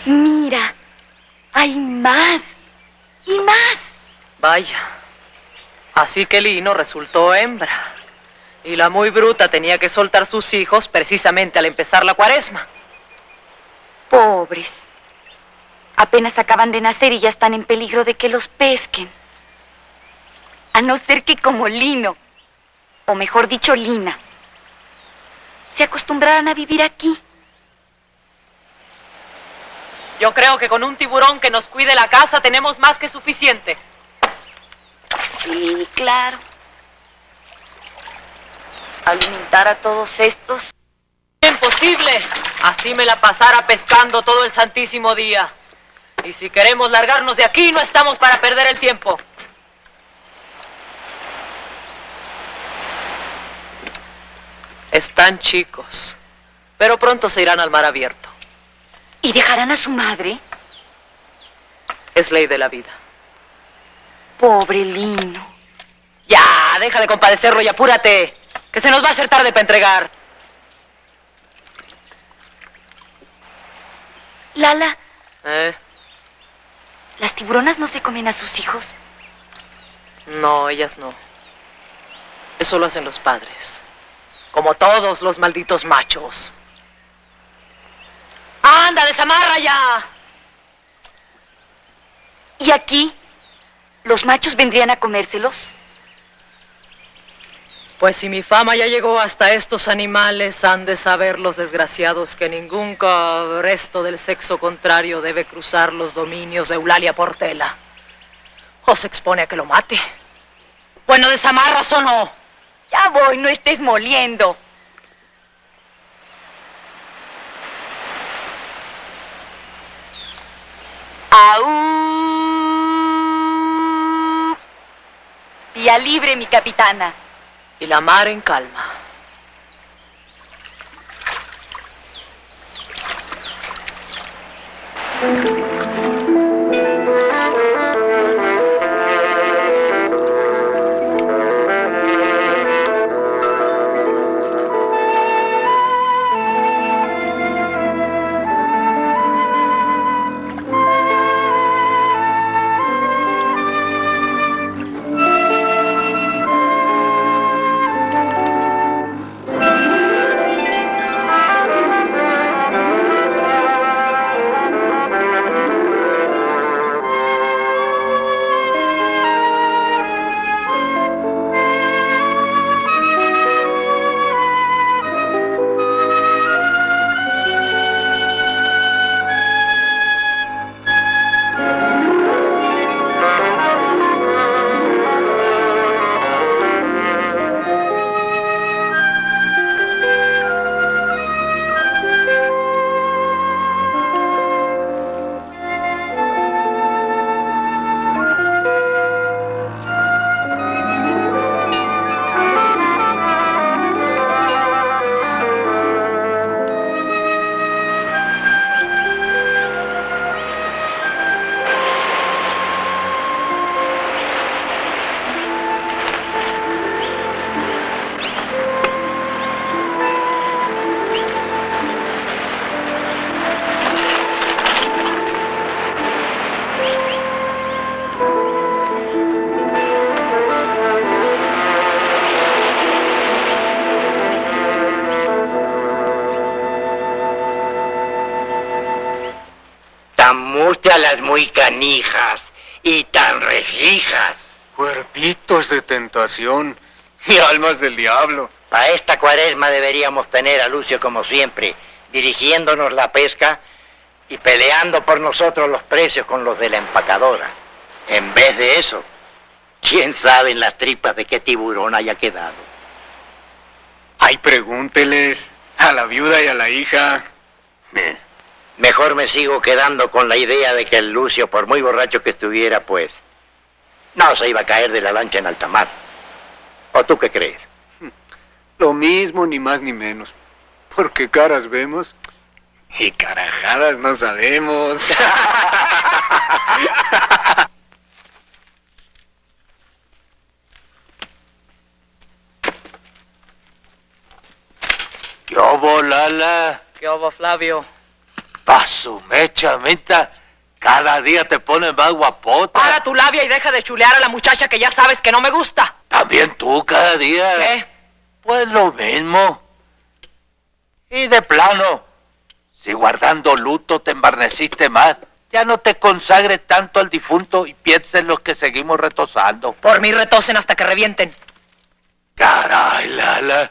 Mira, hay más y más. Vaya, así que Lino resultó hembra. Y la muy bruta tenía que soltar sus hijos precisamente al empezar la cuaresma. Pobres. Apenas acaban de nacer y ya están en peligro de que los pesquen. A no ser que como Lino, o mejor dicho Lina, se acostumbraran a vivir aquí. Yo creo que con un tiburón que nos cuide la casa tenemos más que suficiente. Sí, claro. Alimentar a todos estos. ¡Imposible! Así me la pasara pescando todo el santísimo día. Y si queremos largarnos de aquí, no estamos para perder el tiempo. Están chicos, pero pronto se irán al mar abierto. ¿Y dejarán a su madre? Es ley de la vida. Pobre Lino. Ya, deja de compadecerlo y apúrate, que se nos va a hacer tarde para entregar. Lala, ¿Eh? ¿las tiburonas no se comen a sus hijos? No, ellas no. Eso lo hacen los padres. Como todos los malditos machos. ¡Anda, desamarra ya! ¿Y aquí? ¿Los machos vendrían a comérselos? Pues si mi fama ya llegó hasta estos animales, han de saber los desgraciados que ningún cabresto del sexo contrario debe cruzar los dominios de Eulalia Portela. O se expone a que lo mate. Bueno, ¿desamarras o no? Ya voy, no estés moliendo. ¡Aú! Vía libre, mi capitana. Y la mar en calma. Las muy canijas y tan refijas. Cuerpitos de tentación y almas del diablo. Para esta cuaresma deberíamos tener a Lucio como siempre, dirigiéndonos la pesca y peleando por nosotros los precios con los de la empacadora. En vez de eso, quién sabe en las tripas de qué tiburón haya quedado. Ay, pregúnteles a la viuda y a la hija. Mejor me sigo quedando con la idea de que el Lucio, por muy borracho que estuviera, pues, no se iba a caer de la lancha en alta mar. ¿O tú qué crees? Lo mismo, ni más ni menos. Porque caras vemos y carajadas no sabemos. ¿Qué hubo, Lala? ¿Qué hubo, Flavio? Pa' su mecha, Mita. Cada día te pones más guapota. Para tu labia y deja de chulear a la muchacha que ya sabes que no me gusta. También tú cada día. ¿Qué? Pues lo mismo. Y de plano, si guardando luto te embarneciste más, ya no te consagres tanto al difunto y pienses en los que seguimos retosando. Por mí retosen hasta que revienten. Caray, Lala.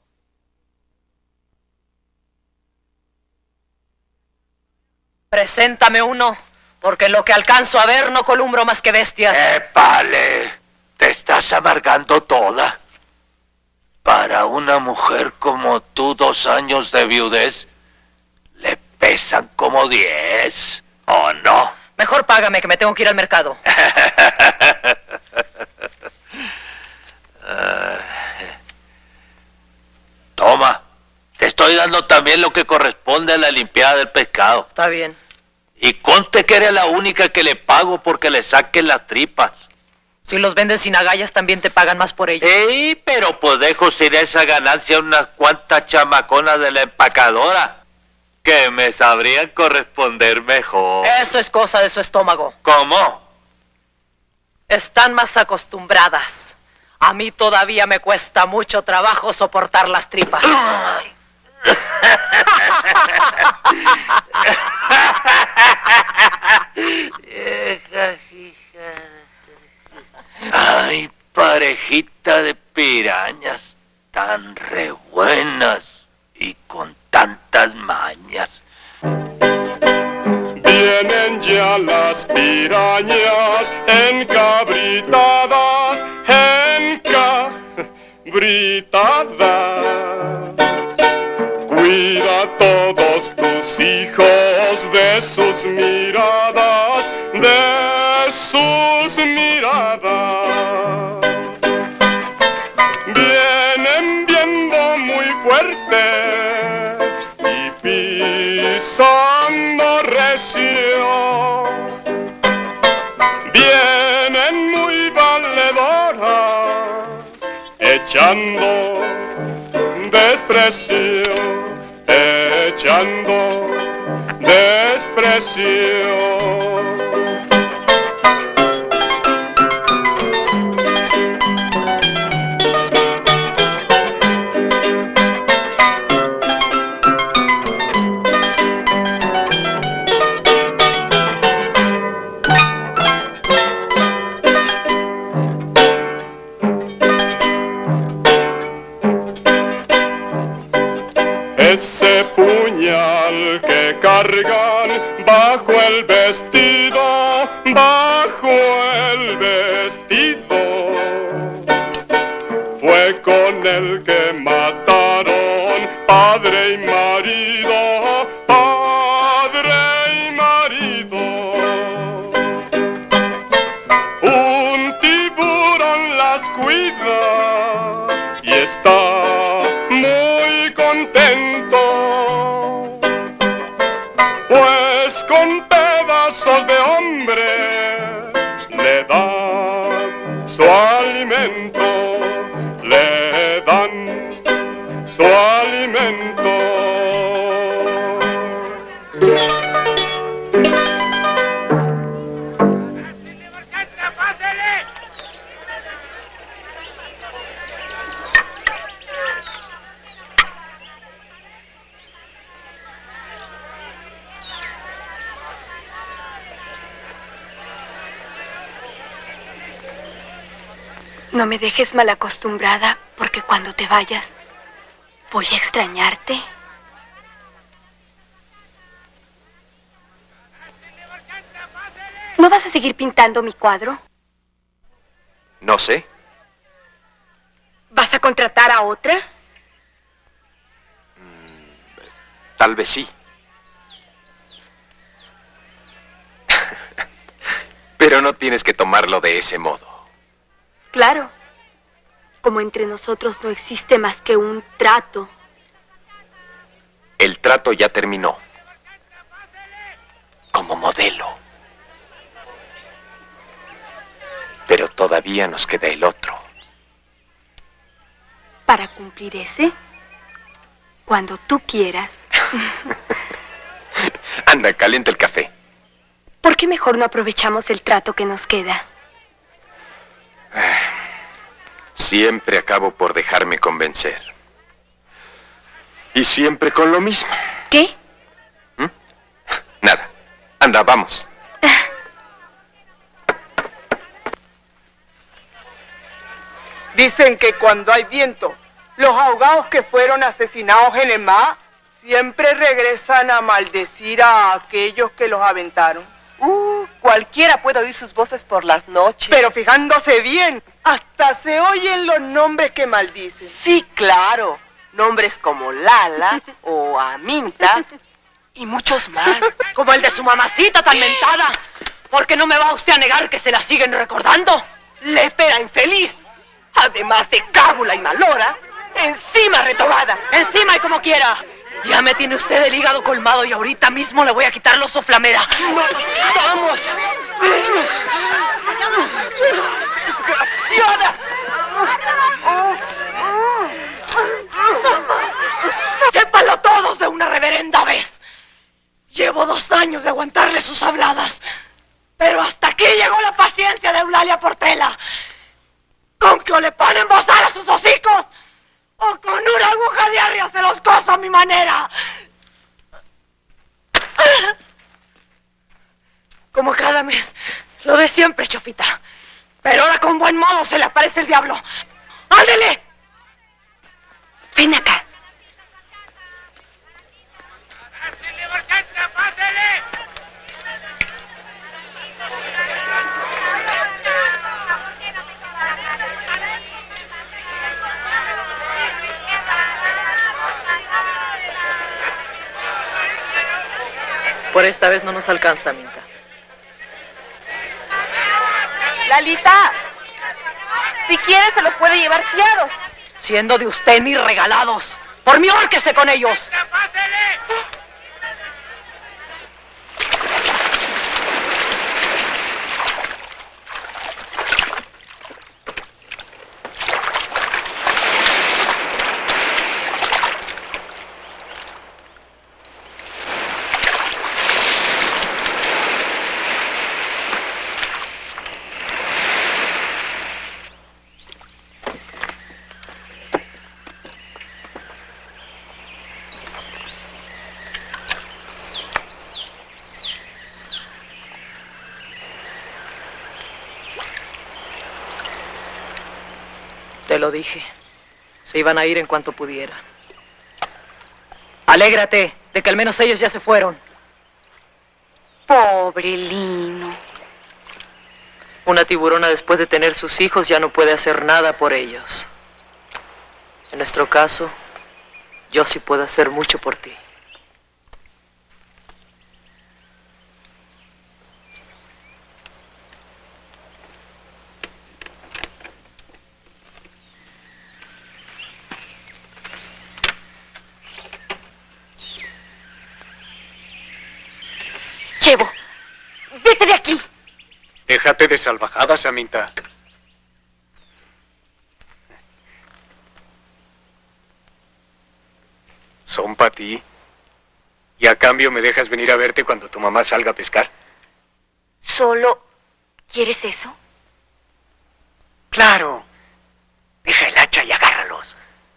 Preséntame uno, porque en lo que alcanzo a ver no columbro más que bestias. ¡Épale! Te estás amargando toda. Para una mujer como tú, 2 años de viudez le pesan como 10, ¿o no? Mejor págame, que me tengo que ir al mercado. Toma, te estoy dando también lo que corresponde a la limpiada del pescado. Está bien. Y conste que eres la única que le pago porque le saquen las tripas. Si los vendes sin agallas, también te pagan más por ellos. ¡Ey! Pero pues dejo sin esa ganancia unas cuantas chamaconas de la empacadora que me sabrían corresponder mejor. Eso es cosa de su estómago. ¿Cómo? Están más acostumbradas. A mí todavía me cuesta mucho trabajo soportar las tripas. Ay, parejita de pirañas, tan re buenas y con tantas mañas. Vienen ya las pirañas encabritadas, encabritadas. Cuida a todos tus hijos de sus miradas, de sus miradas. Vienen viendo muy fuerte y pisando recio. Vienen muy valedoras, echando desprecio, echando desprecio. Ese puñal que cargan bajo el vestido, bajo el vestido, fue con el que mataron padre y marido, padre y marido. Un tiburón las cuida y está muy contento, pues con pedazos de hombre le dan su alimento, le dan su alimento. No me dejes mal acostumbrada, porque cuando te vayas, voy a extrañarte. ¿No vas a seguir pintando mi cuadro? No sé. ¿Vas a contratar a otra? Tal vez sí. Pero no tienes que tomarlo de ese modo. Claro. Como entre nosotros no existe más que un trato. El trato ya terminó. Como modelo. Pero todavía nos queda el otro. Para cumplir ese, cuando tú quieras. Anda, calienta el café. ¿Por qué mejor no aprovechamos el trato que nos queda? Siempre acabo por dejarme convencer. Y siempre con lo mismo. ¿Qué? Nada. Anda, vamos. Dicen que cuando hay viento, los ahogados que fueron asesinados en el mar siempre regresan a maldecir a aquellos que los aventaron. Cualquiera puede oír sus voces por las noches. Pero fijándose bien, hasta se oyen los nombres que maldicen. Sí, claro. Nombres como Lala o Aminta y muchos más. Como el de su mamacita tan mentada. ¿Por qué no me va usted a negar que se la siguen recordando? Lépera infeliz. Además de cábula y malora, encima retobada. Encima y como quiera. Ya me tiene usted el hígado colmado y ahorita mismo le voy a quitar los soflamera. ¡Nos quitamos! ¡Desgraciada! ¡Sépanlo todos de una reverenda vez! Llevo 2 años de aguantarle sus habladas, pero hasta aquí llegó la paciencia de Eulalia Portela. Con que o le ponen bozal a sus hocicos, o con una aguja diaria se los coso a mi manera. Como cada mes, lo de siempre, chofita. Pero ahora con buen modo se le aparece el diablo. ¡Ándele! Ven acá. Por esta vez no nos alcanza, Minta. Lalita, si quiere se los puede llevar fiados. Siendo de usted mis regalados, por mí órquese con ellos. Te lo dije. Se iban a ir en cuanto pudieran. Alégrate de que al menos ellos ya se fueron. Pobre Lino. Una tiburona después de tener sus hijos ya no puede hacer nada por ellos. En nuestro caso, yo sí puedo hacer mucho por ti. Chevo, vete de aquí. Déjate de salvajadas, Aminta. Son para ti. Y a cambio me dejas venir a verte cuando tu mamá salga a pescar. ¿Solo quieres eso? Claro. Deja el hacha y agárralos.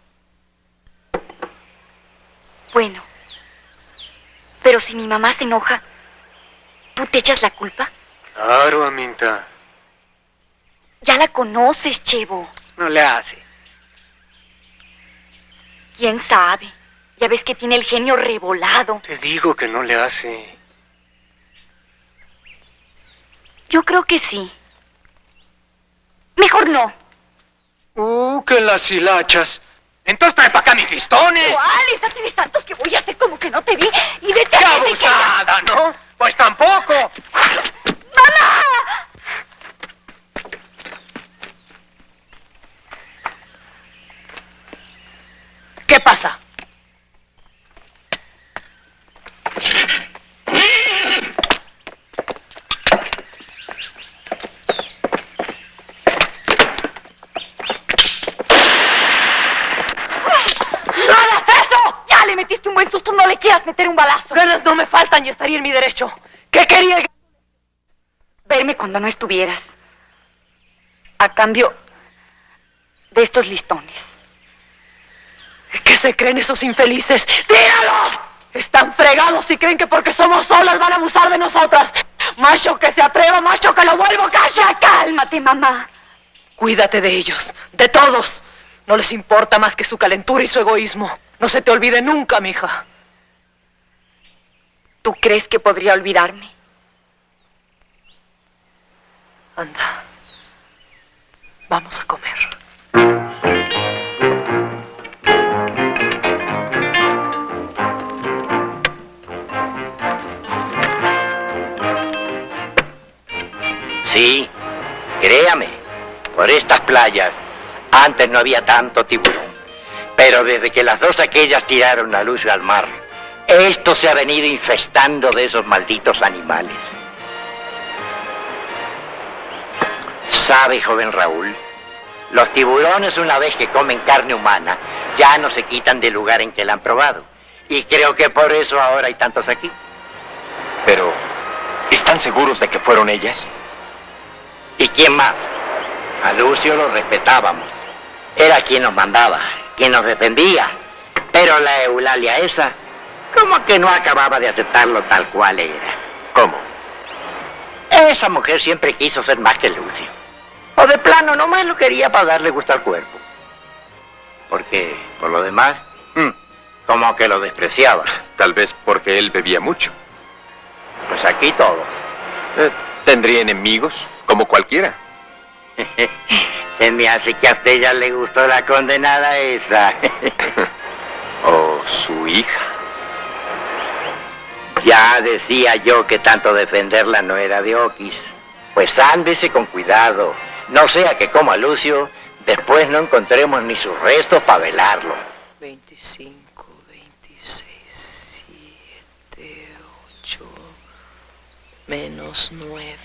Bueno, pero si mi mamá se enoja, ¿tú te echas la culpa? Claro, Aminta. Ya la conoces, Chevo. No le hace. ¿Quién sabe? Ya ves que tiene el genio revolado. Te digo que no le hace. Yo creo que sí. Mejor no. Que las hilachas. Entonces trae para acá mis listones. ¿Cuál? Estate de santos que voy a hacer como que no te vi y vete ¡Qué a ver abusada, ¿no? Pues tampoco. ¡Mamá! ¿Qué pasa? ¡Ya le metiste un buen susto! ¡No le quieras meter un balazo. Ganas no me faltan y estaría en mi derecho. ¿Qué quería? Verme cuando no estuvieras. A cambio de estos listones. ¿Qué se creen esos infelices? ¡Tíralos! Están fregados y creen que porque somos solas van a abusar de nosotras. Macho que se atreva, macho que lo vuelvo cacho. Ya cálmate, mamá. Cuídate de ellos, de todos. No les importa más que su calentura y su egoísmo. No se te olvide nunca, mija. ¿Tú crees que podría olvidarme? Anda. Vamos a comer. Sí, créame, por estas playas antes no había tanto tiburón, pero desde que las dos aquellas tiraron la luz al mar, esto se ha venido infestando de esos malditos animales. ¿Sabe, joven Raúl? Los tiburones, una vez que comen carne humana, ya no se quitan del lugar en que la han probado. Y creo que por eso ahora hay tantos aquí. Pero, ¿están seguros de que fueron ellas? ¿Y quién más? A Lucio lo respetábamos. Era quien nos mandaba, quien nos defendía. Pero la Eulalia esa, como que no acababa de aceptarlo tal cual era. ¿Cómo? Esa mujer siempre quiso ser más que Lucio. O de plano, nomás lo quería para darle gusto al cuerpo. Porque, por lo demás, como que lo despreciaba. Tal vez porque él bebía mucho. Pues aquí todos. ¿Tendría enemigos? Como cualquiera. Se me hace que a usted ya le gustó la condenada esa. ¿O su hija? Ya decía yo que tanto defenderla no era de oquis. Pues ándese con cuidado. No sea que como a Lucio, después no encontremos ni sus restos para velarlo. 25, 26, 7, 8, menos 9...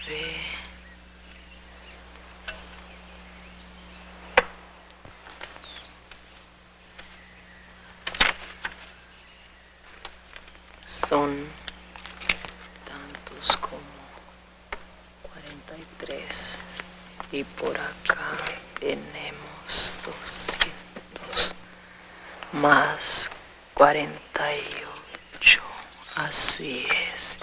Son tantos como 43. Y por acá tenemos 200 más 48. Así es.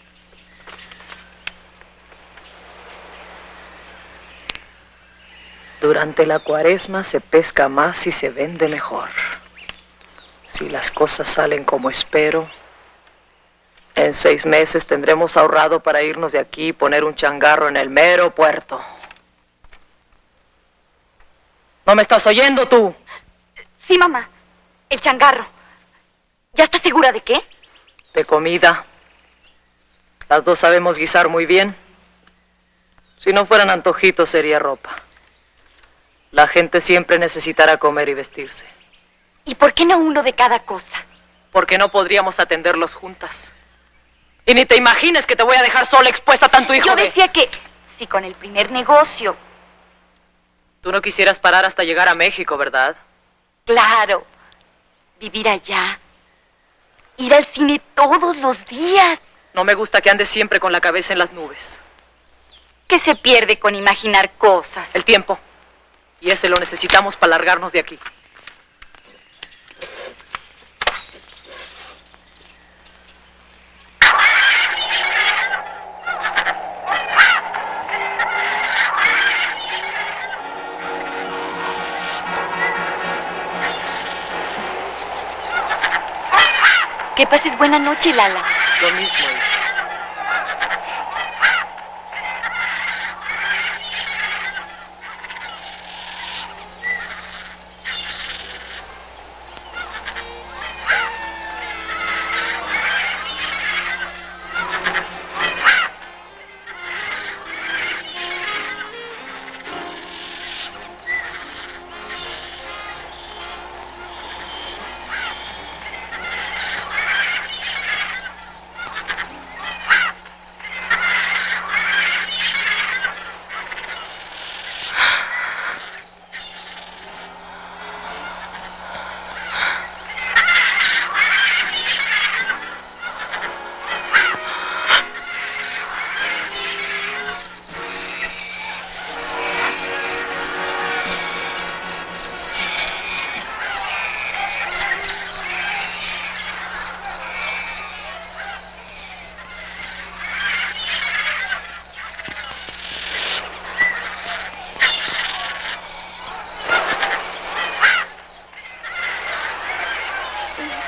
Durante la cuaresma se pesca más y se vende mejor. Si las cosas salen como espero, en 6 meses tendremos ahorrado para irnos de aquí y poner un changarro en el mero puerto. ¿No me estás oyendo tú? Sí, mamá. El changarro. ¿Ya estás segura de qué? De comida. Las dos sabemos guisar muy bien. Si no fueran antojitos, sería ropa. La gente siempre necesitará comer y vestirse. ¿Y por qué no uno de cada cosa? Porque no podríamos atenderlos juntas. Y ni te imagines que te voy a dejar sola expuesta a tanto hijo Yo decía que si con el primer negocio... Tú no quisieras parar hasta llegar a México, ¿verdad? Claro. Vivir allá. Ir al cine todos los días. No me gusta que andes siempre con la cabeza en las nubes. ¿Qué se pierde con imaginar cosas? El tiempo. Y ese lo necesitamos para largarnos de aquí. Que pases buena noche, Lala. Lo mismo, hija.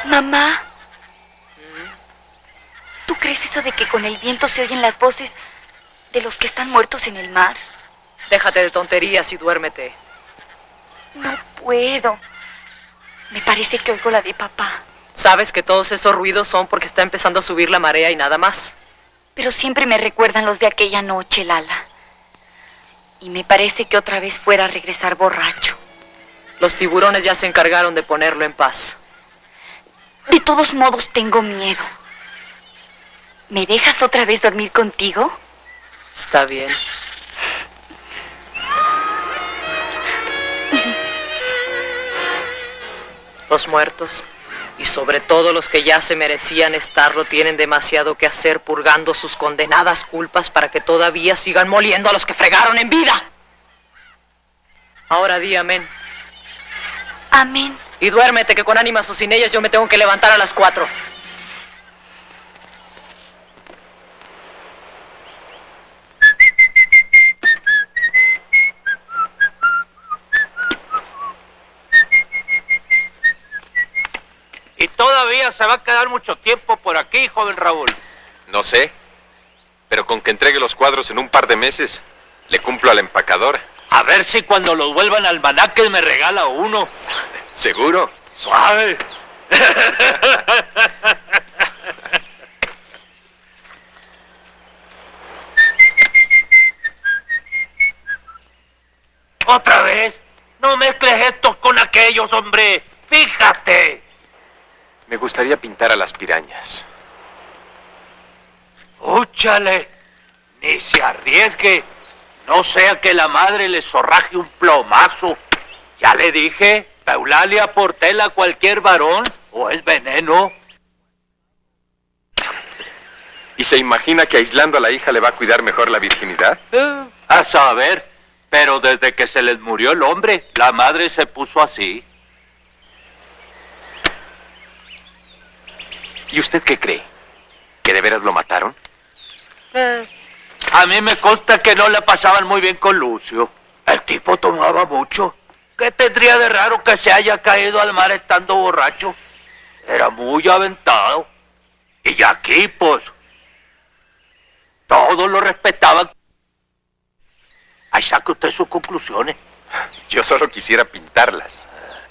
Mamá, ¿tú crees eso de que con el viento se oyen las voces de los que están muertos en el mar? Déjate de tonterías y duérmete. No puedo. Me parece que oigo la de papá. Sabes que todos esos ruidos son porque está empezando a subir la marea y nada más. Pero siempre me recuerdan los de aquella noche, Lala. Y me parece que otra vez fuera a regresar borracho. Los tiburones ya se encargaron de ponerlo en paz. De todos modos, tengo miedo. ¿Me dejas otra vez dormir contigo? Está bien. Los muertos, y sobre todo los que ya se merecían estarlo, tienen demasiado que hacer purgando sus condenadas culpas para que todavía sigan moliendo a los que fregaron en vida. Ahora di amén. Amén. Y duérmete, que con ánimas o sin ellas yo me tengo que levantar a las 4. ¿Y todavía se va a quedar mucho tiempo por aquí, joven Raúl? No sé, pero con que entregue los cuadros en un par de meses, le cumplo a la empacadora. A ver si cuando los vuelvan al almanaque me regala uno. ¿Seguro? Suave. ¿Otra vez? No mezcles estos con aquellos, hombre. Fíjate. Me gustaría pintar a las pirañas. Úchale. Ni se arriesgue. No sea que la madre le zorraje un plomazo. Ya le dije, Eulalia Portela a cualquier varón, o es veneno. ¿Y se imagina que aislando a la hija le va a cuidar mejor la virginidad? A saber, pero desde que se les murió el hombre, la madre se puso así. ¿Y usted qué cree? ¿Que de veras lo mataron? A mí me consta que no le pasaban muy bien con Lucio. El tipo tomaba mucho. ¿Qué tendría de raro que se haya caído al mar estando borracho? Era muy aventado. Y aquí, pues, todos lo respetaban. Ahí saque usted sus conclusiones. Yo solo quisiera pintarlas.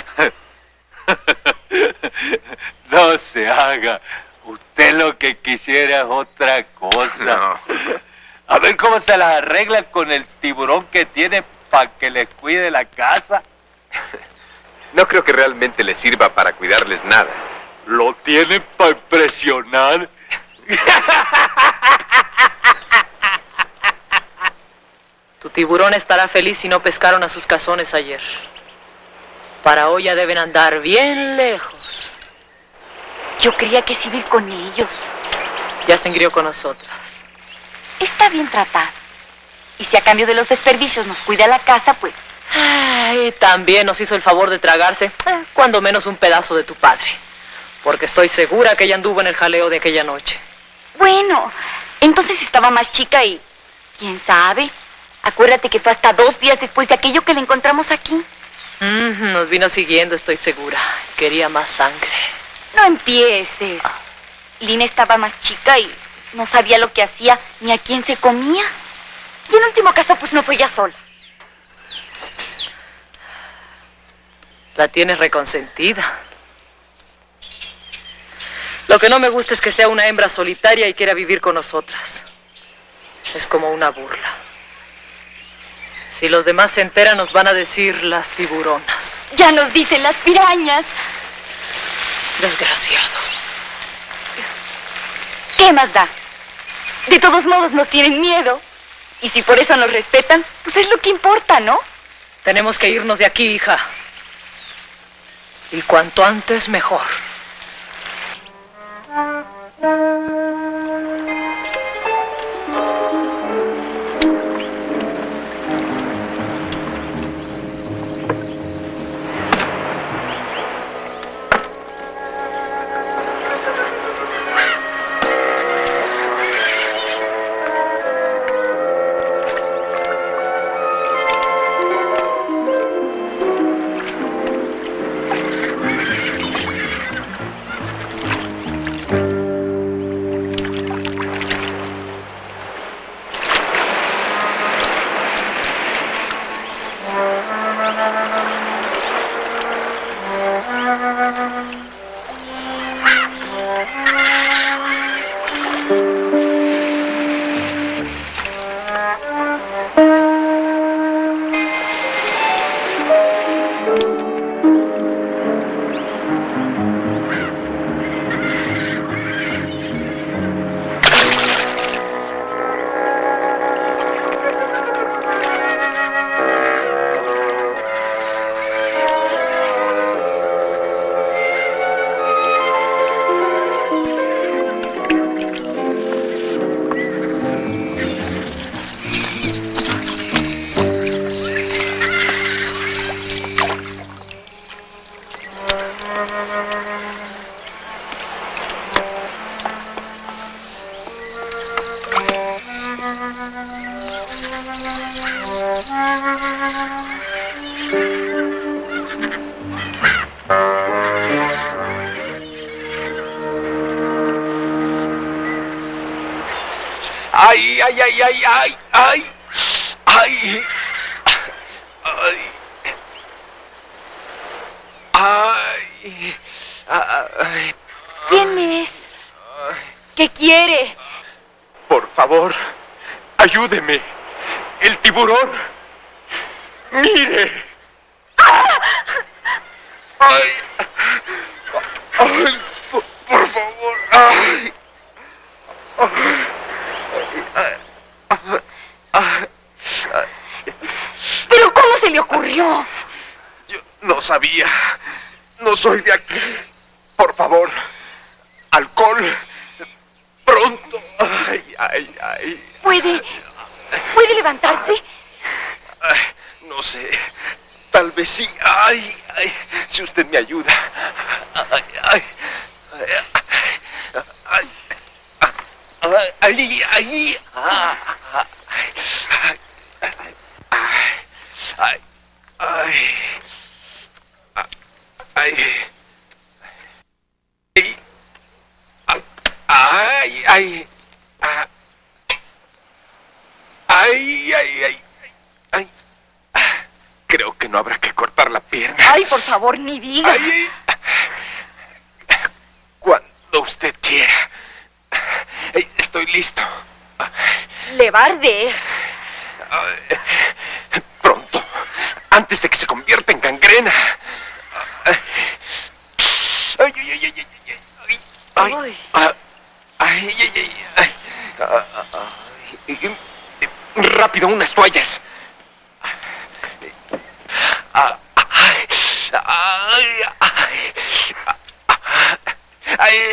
No se haga. Usted lo que quisiera es otra cosa. No. A ver cómo se las arregla con el tiburón que tiene para que les cuide la casa. No creo que realmente les sirva para cuidarles nada. Lo tiene para impresionar. Tu tiburón estará feliz si no pescaron a sus cazones ayer. Para hoy ya deben andar bien lejos. Yo creía que sí iba a ir con ellos. Ya se engrió con nosotras. Está bien tratado. Y si a cambio de los desperdicios nos cuida la casa, pues... Ay, también nos hizo el favor de tragarse, cuando menos un pedazo de tu padre. Porque estoy segura que ella anduvo en el jaleo de aquella noche. Bueno, entonces estaba más chica y... ¿quién sabe? Acuérdate que fue hasta 2 días después de aquello que la encontramos aquí. Nos vino siguiendo, estoy segura. Quería más sangre. No empieces. Lina estaba más chica y no sabía lo que hacía ni a quién se comía. Y en último caso, pues no fue ella sola. La tienes reconsentida. Lo que no me gusta es que sea una hembra solitaria y quiera vivir con nosotras. Es como una burla. Si los demás se enteran, nos van a decir las tiburonas. Ya nos dicen las pirañas. Desgraciados. ¿Qué más da? De todos modos nos tienen miedo. Y si por eso nos respetan, pues es lo que importa, ¿no? Tenemos que irnos de aquí, hija. Y cuanto antes, mejor. ¡Ay, ay, ay, ay, ay, ay! ¡Ay! ¡Ay! ¡Ay! ¡Ay! ¿Quién es? ¿Qué quiere? Por favor, ayúdeme. El tiburón. ¡Mire! ¡Ay! ¡Ay! Por favor. ¡Ay! ¿Pero cómo se le ocurrió? Yo no sabía. No soy de aquí. Por favor. Alcohol. Pronto. Ay, ay, ay. ¿Puede levantarse? Ay, no sé. Tal vez sí. Ay, ay. Si usted me ayuda. Ay, ay. Ay. Ay, ay, ay, ay. Creo que no habrá que cortar la pierna. Ay, por favor, ni diga. Ay, cuando usted quiera. Estoy listo. Le va a arder. Pronto, antes de que se convierta en gangrena. Ay, ay, ay, ay, ay, ay, ay, ay, ay, ay. Rápido, unas toallas. Ay, ay, ay, ay,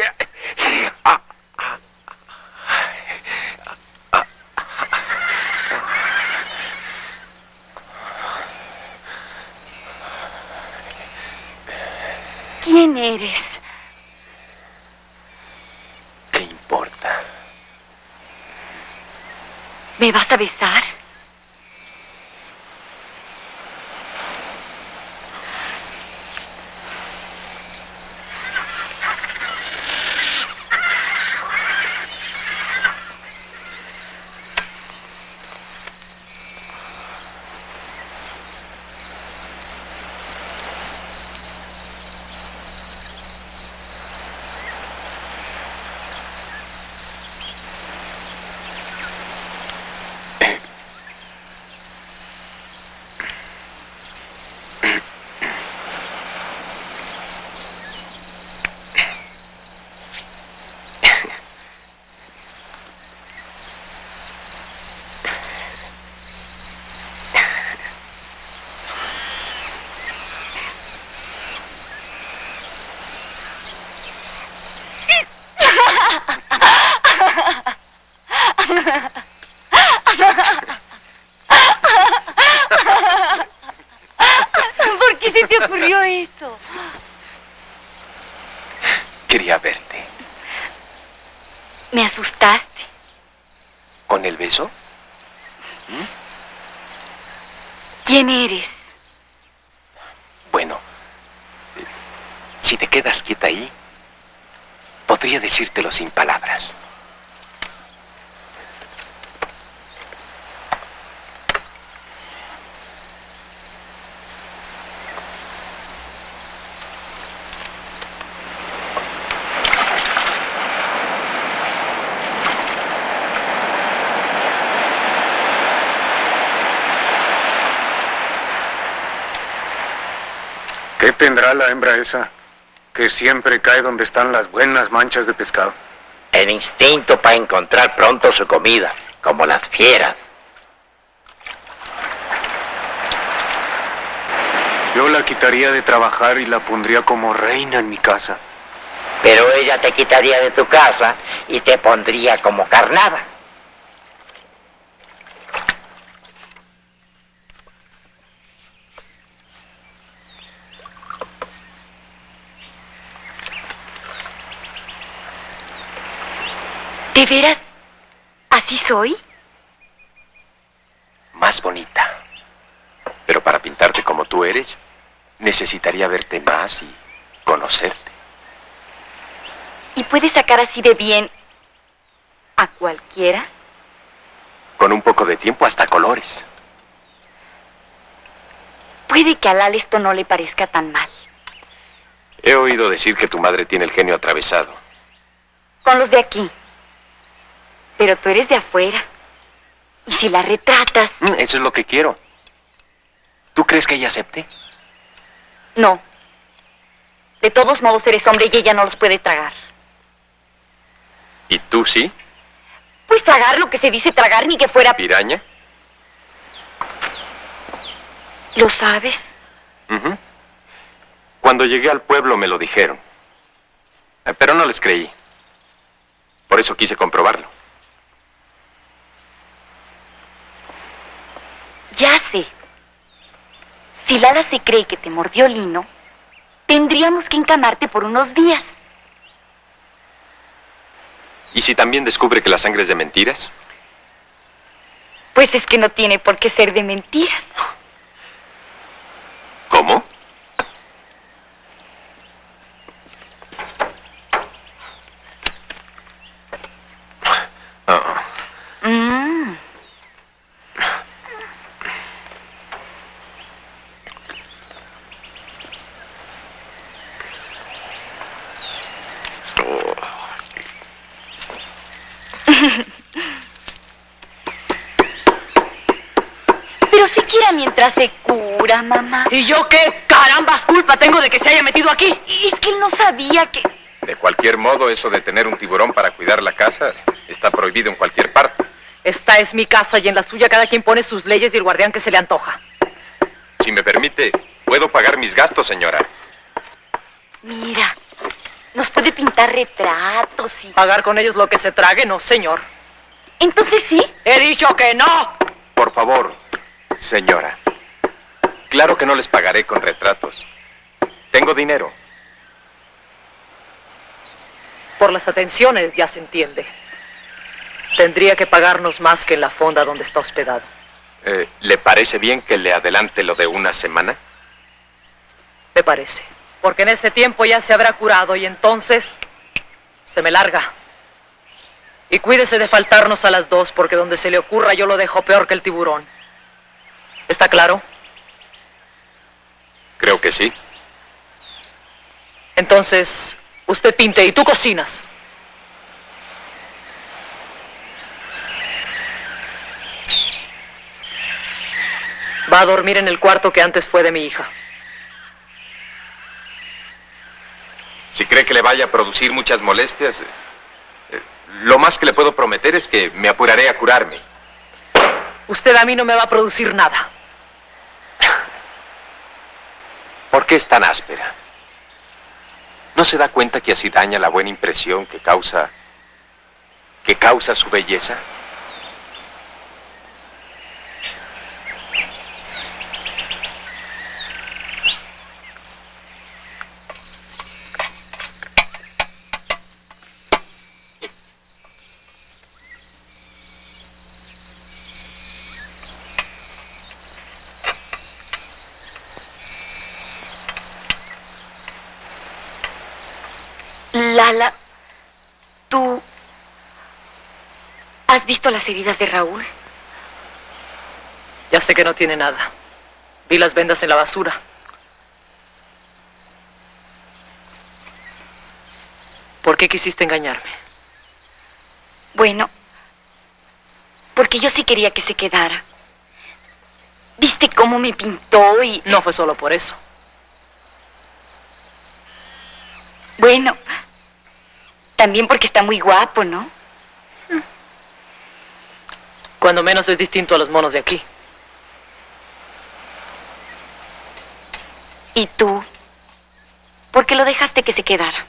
¿Quién eres? ¿Qué importa? ¿Me vas a besar? ¿Por qué se te ocurrió eso? Quería verte. Me asustaste. ¿Con el beso? ¿Quién eres? Bueno, si te quedas quieta ahí, podría decírtelo sin palabras. ¿Qué tendrá la hembra esa? Que siempre cae donde están las buenas manchas de pescado. El instinto para encontrar pronto su comida, como las fieras. Yo la quitaría de trabajar y la pondría como reina en mi casa. Pero ella te quitaría de tu casa y te pondría como carnada. ¿De veras? ¿Así soy? Más bonita. Pero para pintarte como tú eres, necesitaría verte más y conocerte. ¿Y puedes sacar así de bien a cualquiera? con un poco de tiempo hasta colores. Puede que a Lala esto no le parezca tan mal. He oído decir que tu madre tiene el genio atravesado. Con los de aquí. Pero tú eres de afuera. Y si la retratas... Eso es lo que quiero. ¿Tú crees que ella acepte? No. De todos modos eres hombre y ella no los puede tragar. ¿Y tú sí? Pues tragar lo que se dice tragar, ni que fuera... ¿Piraña? ¿Lo sabes? Cuando llegué al pueblo me lo dijeron. Pero no les creí. Por eso quise comprobarlo. Ya sé. Si Lala se cree que te mordió Lino, tendríamos que encamarte por unos días. ¿Y si también descubre que la sangre es de mentiras? Pues es que no tiene por qué ser de mentiras. ¿Cómo? Pero siquiera mientras se cura, mamá. ¿Y yo qué carambas culpa tengo de que se haya metido aquí? Es que él no sabía que... De cualquier modo, eso de tener un tiburón para cuidar la casa está prohibido en cualquier parte. Esta es mi casa y en la suya cada quien pone sus leyes y el guardián que se le antoja. Si me permite, puedo pagar mis gastos, señora. Mira, nos puede pintar retratos y... ¿Pagar con ellos lo que se trague? No, señor. Entonces sí. ¡He dicho que no! Por favor, señora. Claro que no les pagaré con retratos. Tengo dinero. Por las atenciones ya se entiende. Tendría que pagarnos más que en la fonda donde está hospedado. ¿Le parece bien que le adelante lo de una semana? Me parece. Porque en ese tiempo ya se habrá curado y entonces se me larga. Y cuídese de faltarnos a las 2 porque donde se le ocurra yo lo dejo peor que el tiburón. ¿Está claro? Creo que sí. Entonces, usted pinte y tú cocinas. Va a dormir en el cuarto que antes fue de mi hija. Si cree que le vaya a producir muchas molestias, lo más que le puedo prometer es que me apuraré a curarme. Usted a mí no me va a producir nada. ¿Por qué es tan áspera? ¿No se da cuenta que así daña la buena impresión que causa su belleza? Lala, ¿tú has visto las heridas de Raúl? Ya sé que no tiene nada. Vi las vendas en la basura. ¿Por qué quisiste engañarme? Bueno, porque yo sí quería que se quedara. ¿Viste cómo me pintó y...? No fue solo por eso. Bueno, también porque está muy guapo, ¿no? Cuando menos es distinto a los monos de aquí. ¿Y tú? ¿Por qué lo dejaste que se quedara?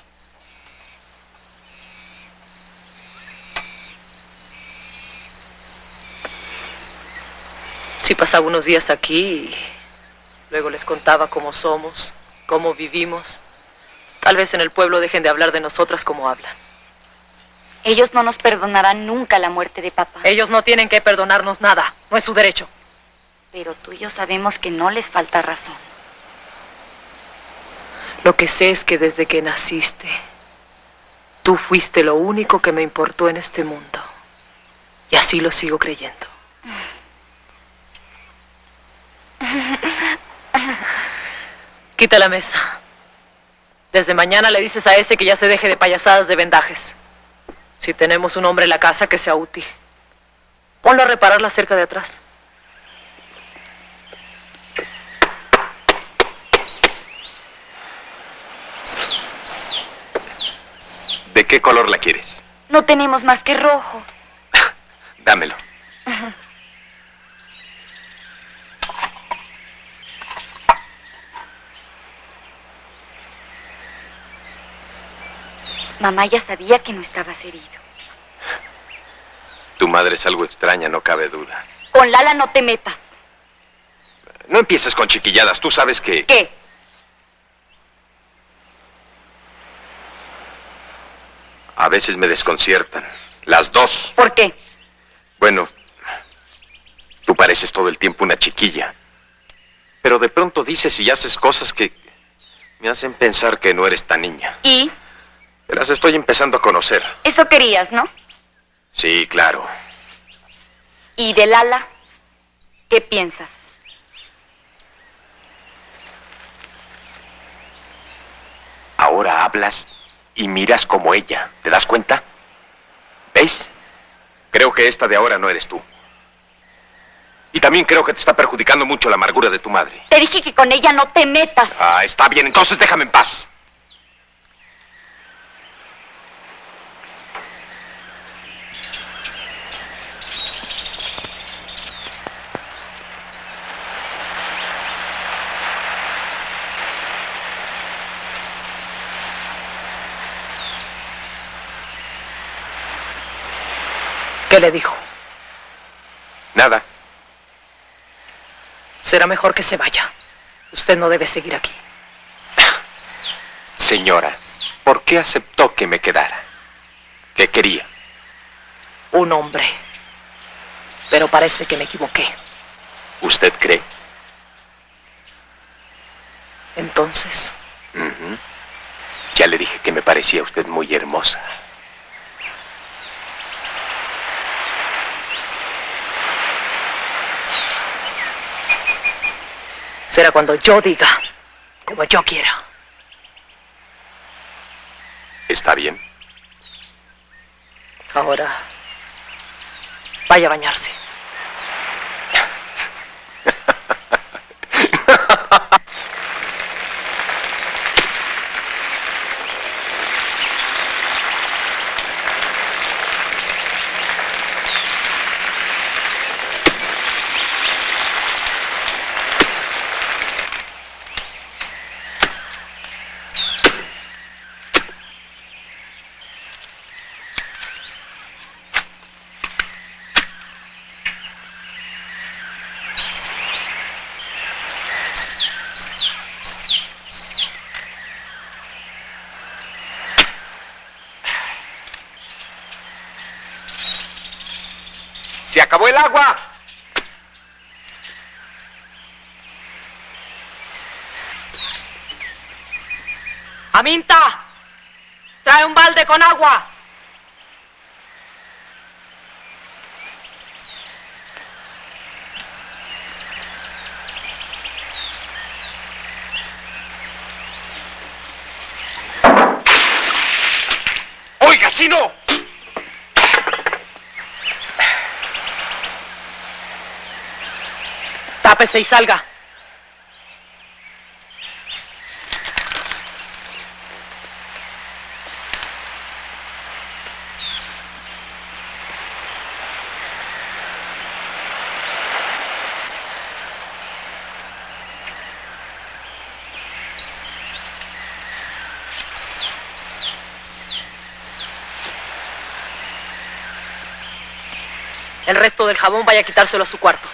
Si pasaba unos días aquí y luego les contaba cómo somos, cómo vivimos. Tal vez en el pueblo dejen de hablar de nosotras como hablan. Ellos no nos perdonarán nunca la muerte de papá. Ellos no tienen que perdonarnos nada. No es su derecho. Pero tú y yo sabemos que no les falta razón. Lo que sé es que desde que naciste, tú fuiste lo único que me importó en este mundo. Y así lo sigo creyendo. Quita la mesa. Desde mañana le dices a ese que ya se deje de payasadas de vendajes. Si tenemos un hombre en la casa, que sea útil. Ponlo a reparar la cerca de atrás. ¿De qué color la quieres? No tenemos más que rojo. Dámelo. Mamá ya sabía que no estabas herido. Tu madre es algo extraña, no cabe duda. Con Lala no te metas. No empieces con chiquilladas, tú sabes que... ¿Qué? A veces me desconciertan. Las dos. ¿Por qué? Bueno, tú pareces todo el tiempo una chiquilla. Pero de pronto dices y haces cosas que me hacen pensar que no eres tan niña. ¿Y? Te las estoy empezando a conocer. Eso querías, ¿no? Sí, claro. ¿Y de Lala? ¿Qué piensas? Ahora hablas y miras como ella. ¿Te das cuenta? ¿Ves? Creo que esta de ahora no eres tú. Y también creo que te está perjudicando mucho la amargura de tu madre. Te dije que con ella no te metas. Ah, está bien, entonces déjame en paz. ¿Qué le dijo? Nada. Será mejor que se vaya. Usted no debe seguir aquí. Señora, ¿por qué aceptó que me quedara? ¿Qué quería? Un hombre. Pero parece que me equivoqué. ¿Usted cree? Entonces... Ya le dije que me parecía usted muy hermosa. Será cuando yo diga, como yo quiera. ¿Está bien? Ahora, vaya a bañarse. ¡Se acabó el agua! ¡Aminta! ¡Trae un balde con agua! ¡Oiga, si no! Tápese y salga. El resto del jabón vaya a quitárselo a su cuarto.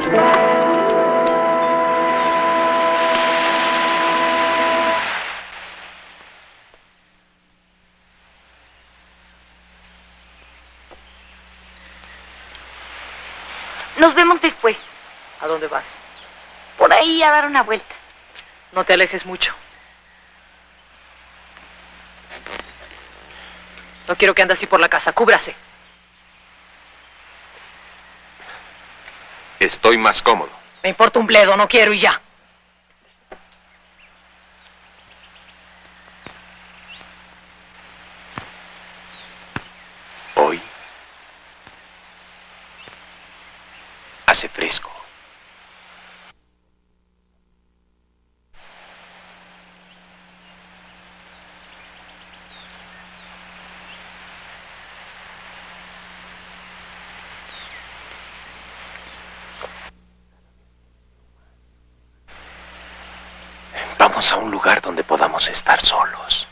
Nos vemos después. ¿A dónde vas? Por ahí a dar una vuelta. No te alejes mucho. No quiero que ande así por la casa. Cúbrase. Estoy más cómodo. Me importa un bledo, no quiero y ya. Hoy hace fresco. Vamos a un lugar donde podamos estar solos.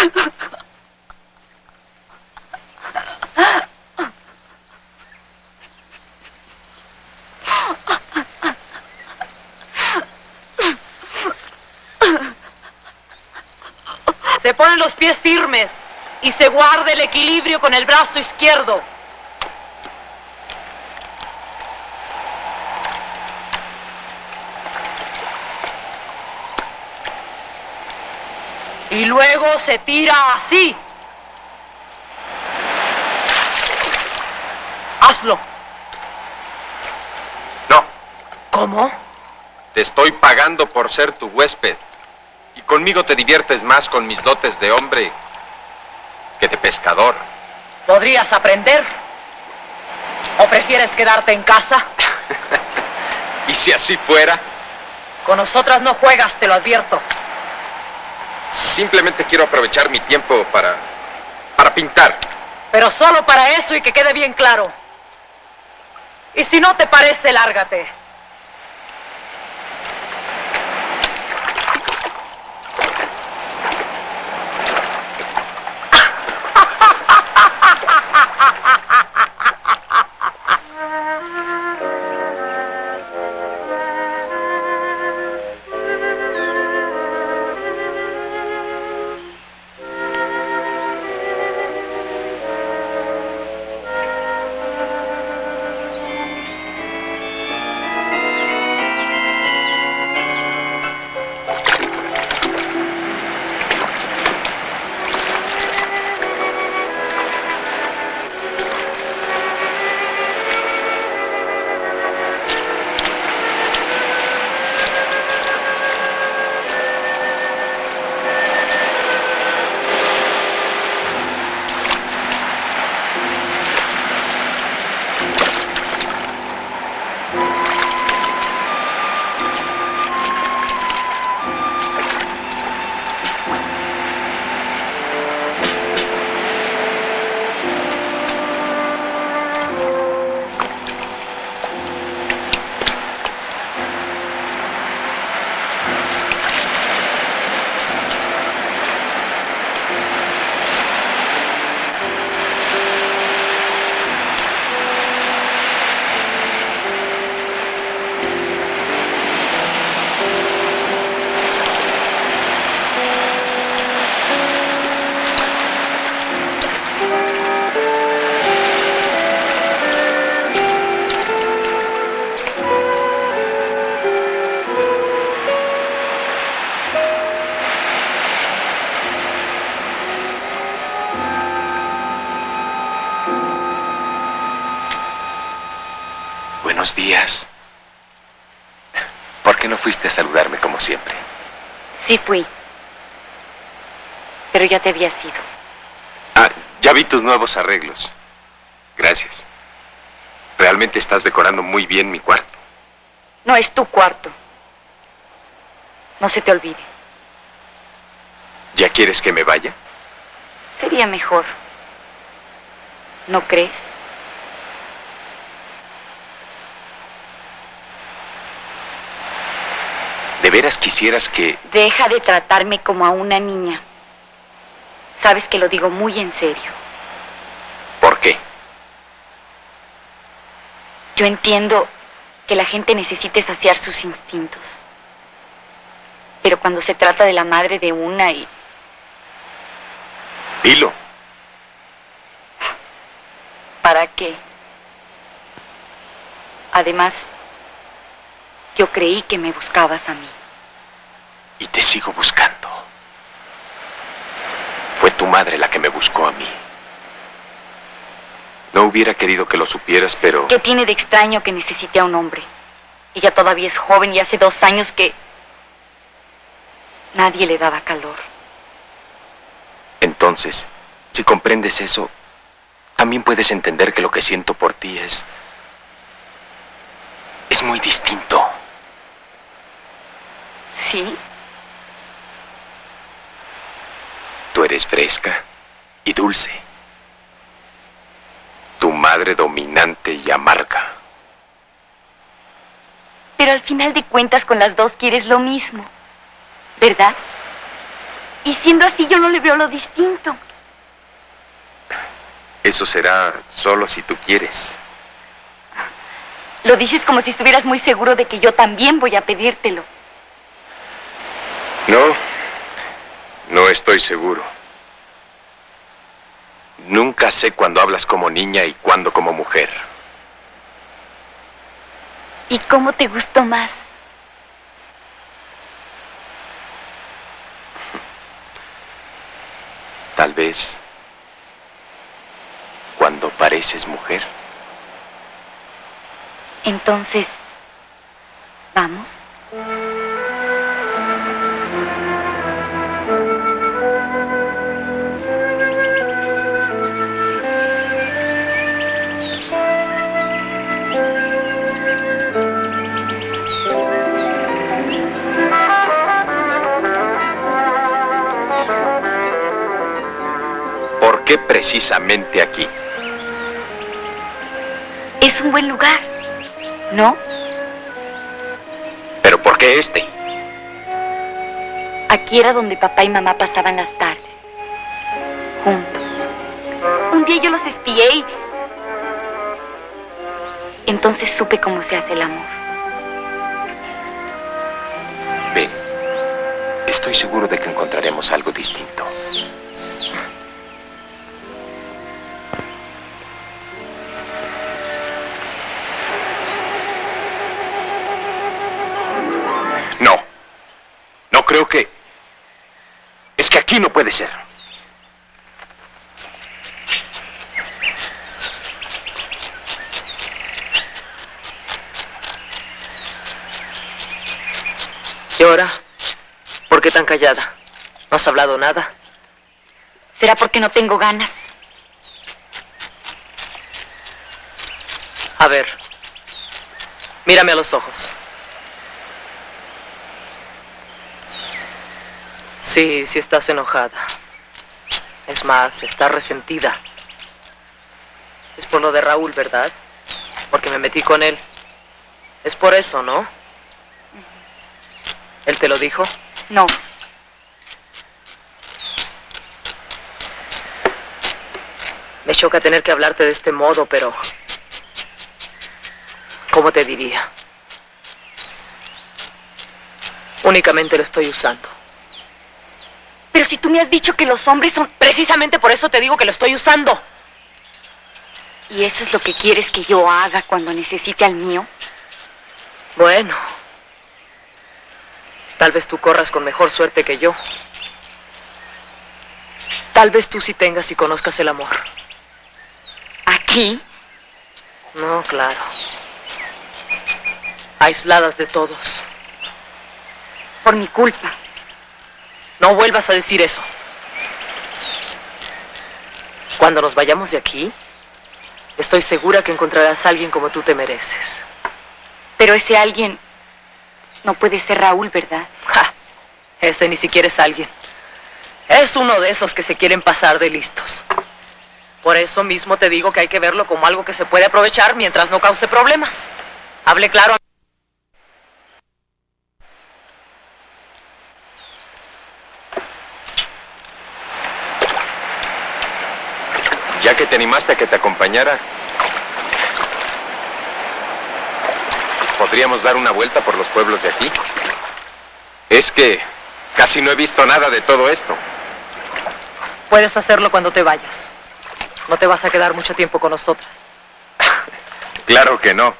Se ponen los pies firmes y se guarda el equilibrio con el brazo izquierdo. Y luego se tira así. Hazlo. No. ¿Cómo? Te estoy pagando por ser tu huésped. Y conmigo te diviertes más con mis dotes de hombre que de pescador. ¿Podrías aprender? ¿O prefieres quedarte en casa? ¿Y si así fuera? Con nosotras no juegas, te lo advierto. Simplemente quiero aprovechar mi tiempo para pintar. Pero solo para eso y que quede bien claro. Y si no te parece, lárgate. Buenos días. ¿Por qué no fuiste a saludarme como siempre? Sí fui. Pero ya te habías ido. Ah, ya vi tus nuevos arreglos. Gracias. Realmente estás decorando muy bien mi cuarto. No es tu cuarto. No se te olvide. ¿Ya quieres que me vaya? Sería mejor. ¿No crees? ¿De veras quisieras que...? Deja de tratarme como a una niña. Sabes que lo digo muy en serio. ¿Por qué? Yo entiendo que la gente necesite saciar sus instintos. Pero cuando se trata de la madre de una y... Dilo. ¿Para qué? Además, yo creí que me buscabas a mí. Y te sigo buscando. Fue tu madre la que me buscó a mí. No hubiera querido que lo supieras, pero... ¿Qué tiene de extraño que necesite a un hombre? Ella todavía es joven y hace 2 años que... nadie le daba calor. Entonces, si comprendes eso, también puedes entender que lo que siento por ti es muy distinto. ¿Sí? Tú eres fresca y dulce. Tu madre dominante y amarga. Pero al final de cuentas con las dos quieres lo mismo, ¿verdad? Y siendo así, yo no le veo lo distinto. Eso será solo si tú quieres. Lo dices como si estuvieras muy seguro de que yo también voy a pedírtelo. No, no estoy seguro. Nunca sé cuándo hablas como niña y cuándo como mujer. ¿Y cómo te gustó más? Tal vez cuando pareces mujer. Entonces, ¿vamos? ¿Por qué precisamente aquí? Es un buen lugar, ¿no? ¿Pero por qué este? Aquí era donde papá y mamá pasaban las tardes, juntos. Un día yo los espié y entonces supe cómo se hace el amor. Ven, estoy seguro de que encontraremos algo distinto. No creo que... Es que aquí no puede ser. ¿Y ahora? ¿Por qué tan callada? ¿No has hablado nada? ¿Será porque no tengo ganas? A ver, mírame a los ojos. Sí, sí estás enojada. Es más, estás resentida. Es por lo de Raúl, ¿verdad? Porque me metí con él. Es por eso, ¿no? ¿Él te lo dijo? No. Me choca tener que hablarte de este modo, pero... ¿cómo te diría? Únicamente lo estoy usando. Pero si tú me has dicho que los hombres son... Precisamente por eso te digo que lo estoy usando. ¿Y eso es lo que quieres que yo haga cuando necesite al mío? Bueno. Tal vez tú corras con mejor suerte que yo. Tal vez tú sí tengas y conozcas el amor. ¿Aquí? No, claro. Aisladas de todos. Por mi culpa. No vuelvas a decir eso. Cuando nos vayamos de aquí, estoy segura que encontrarás a alguien como tú te mereces. Pero ese alguien no puede ser Raúl, ¿verdad? ¡Ja! Ese ni siquiera es alguien. Es uno de esos que se quieren pasar de listos. Por eso mismo te digo que hay que verlo como algo que se puede aprovechar mientras no cause problemas. Hable claro. Ya que te animaste a que te acompañara, ¿podríamos dar una vuelta por los pueblos de aquí? Es que casi no he visto nada de todo esto. Puedes hacerlo cuando te vayas. No te vas a quedar mucho tiempo con nosotras. Claro que no.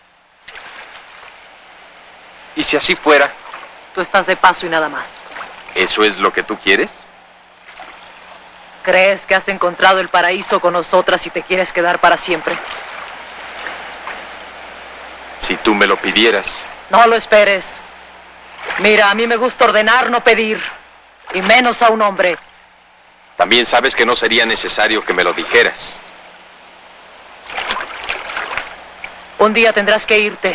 ¿Y si así fuera? Tú estás de paso y nada más. ¿Eso es lo que tú quieres? ¿Crees que has encontrado el paraíso con nosotras y te quieres quedar para siempre? Si tú me lo pidieras. No lo esperes. Mira, a mí me gusta ordenar, no pedir. Y menos a un hombre. También sabes que no sería necesario que me lo dijeras. Un día tendrás que irte.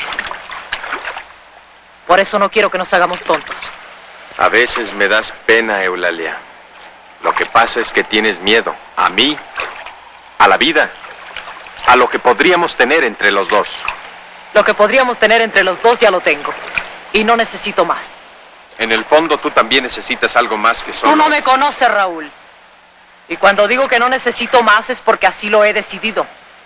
Por eso no quiero que nos hagamos tontos. A veces me das pena, Eulalia. Lo que pasa es que tienes miedo. A mí, a la vida, a lo que podríamos tener entre los dos. Lo que podríamos tener entre los dos ya lo tengo. Y no necesito más. En el fondo tú también necesitas algo más que solo... Tú no me conoces, Raúl. Y cuando digo que no necesito más es porque así lo he decidido.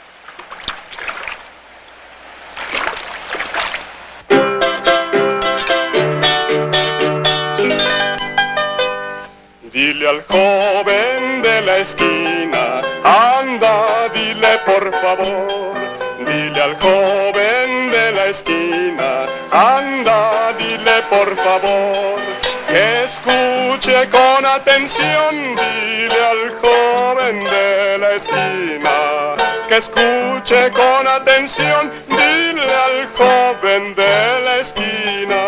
Dile al joven de la esquina, anda, dile por favor. Dile al joven de la esquina, anda, dile por favor. Que escuche con atención, dile al joven de la esquina. Que escuche con atención, dile al joven de la esquina.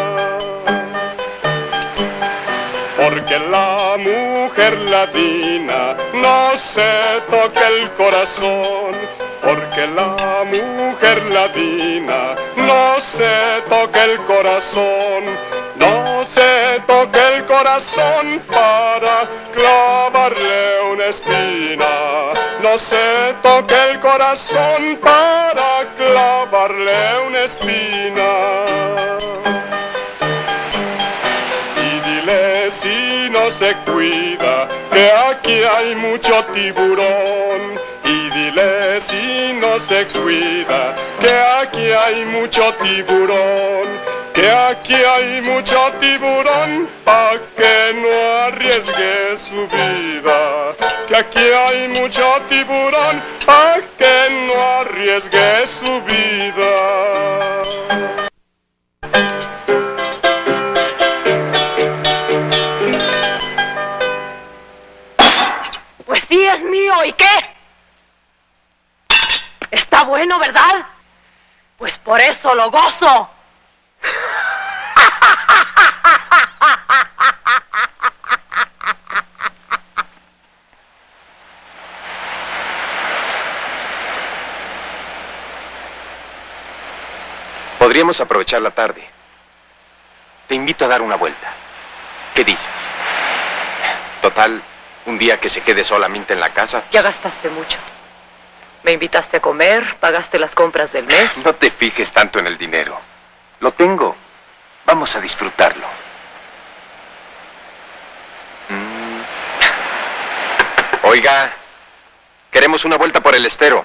Porque la mujer latina no se toca el corazón. Porque la mujer latina no se toca el corazón. No se toca el corazón para clavarle una espina. No se toca el corazón para clavarle una espina. Si no se cuida, que aquí hay mucho tiburón. Y dile si no se cuida, que aquí hay mucho tiburón. Que aquí hay mucho tiburón, pa' que no arriesgue su vida. Que aquí hay mucho tiburón, pa' que no arriesgue su vida. Pues sí, es mío, ¿y qué? Está bueno, ¿verdad? Pues por eso lo gozo. Podríamos aprovechar la tarde. Te invito a dar una vuelta. ¿Qué dices? Total, un día que se quede solamente en la casa. Ya gastaste mucho. Me invitaste a comer, pagaste las compras del mes. No te fijes tanto en el dinero. Lo tengo. Vamos a disfrutarlo. Oiga, queremos una vuelta por el estero.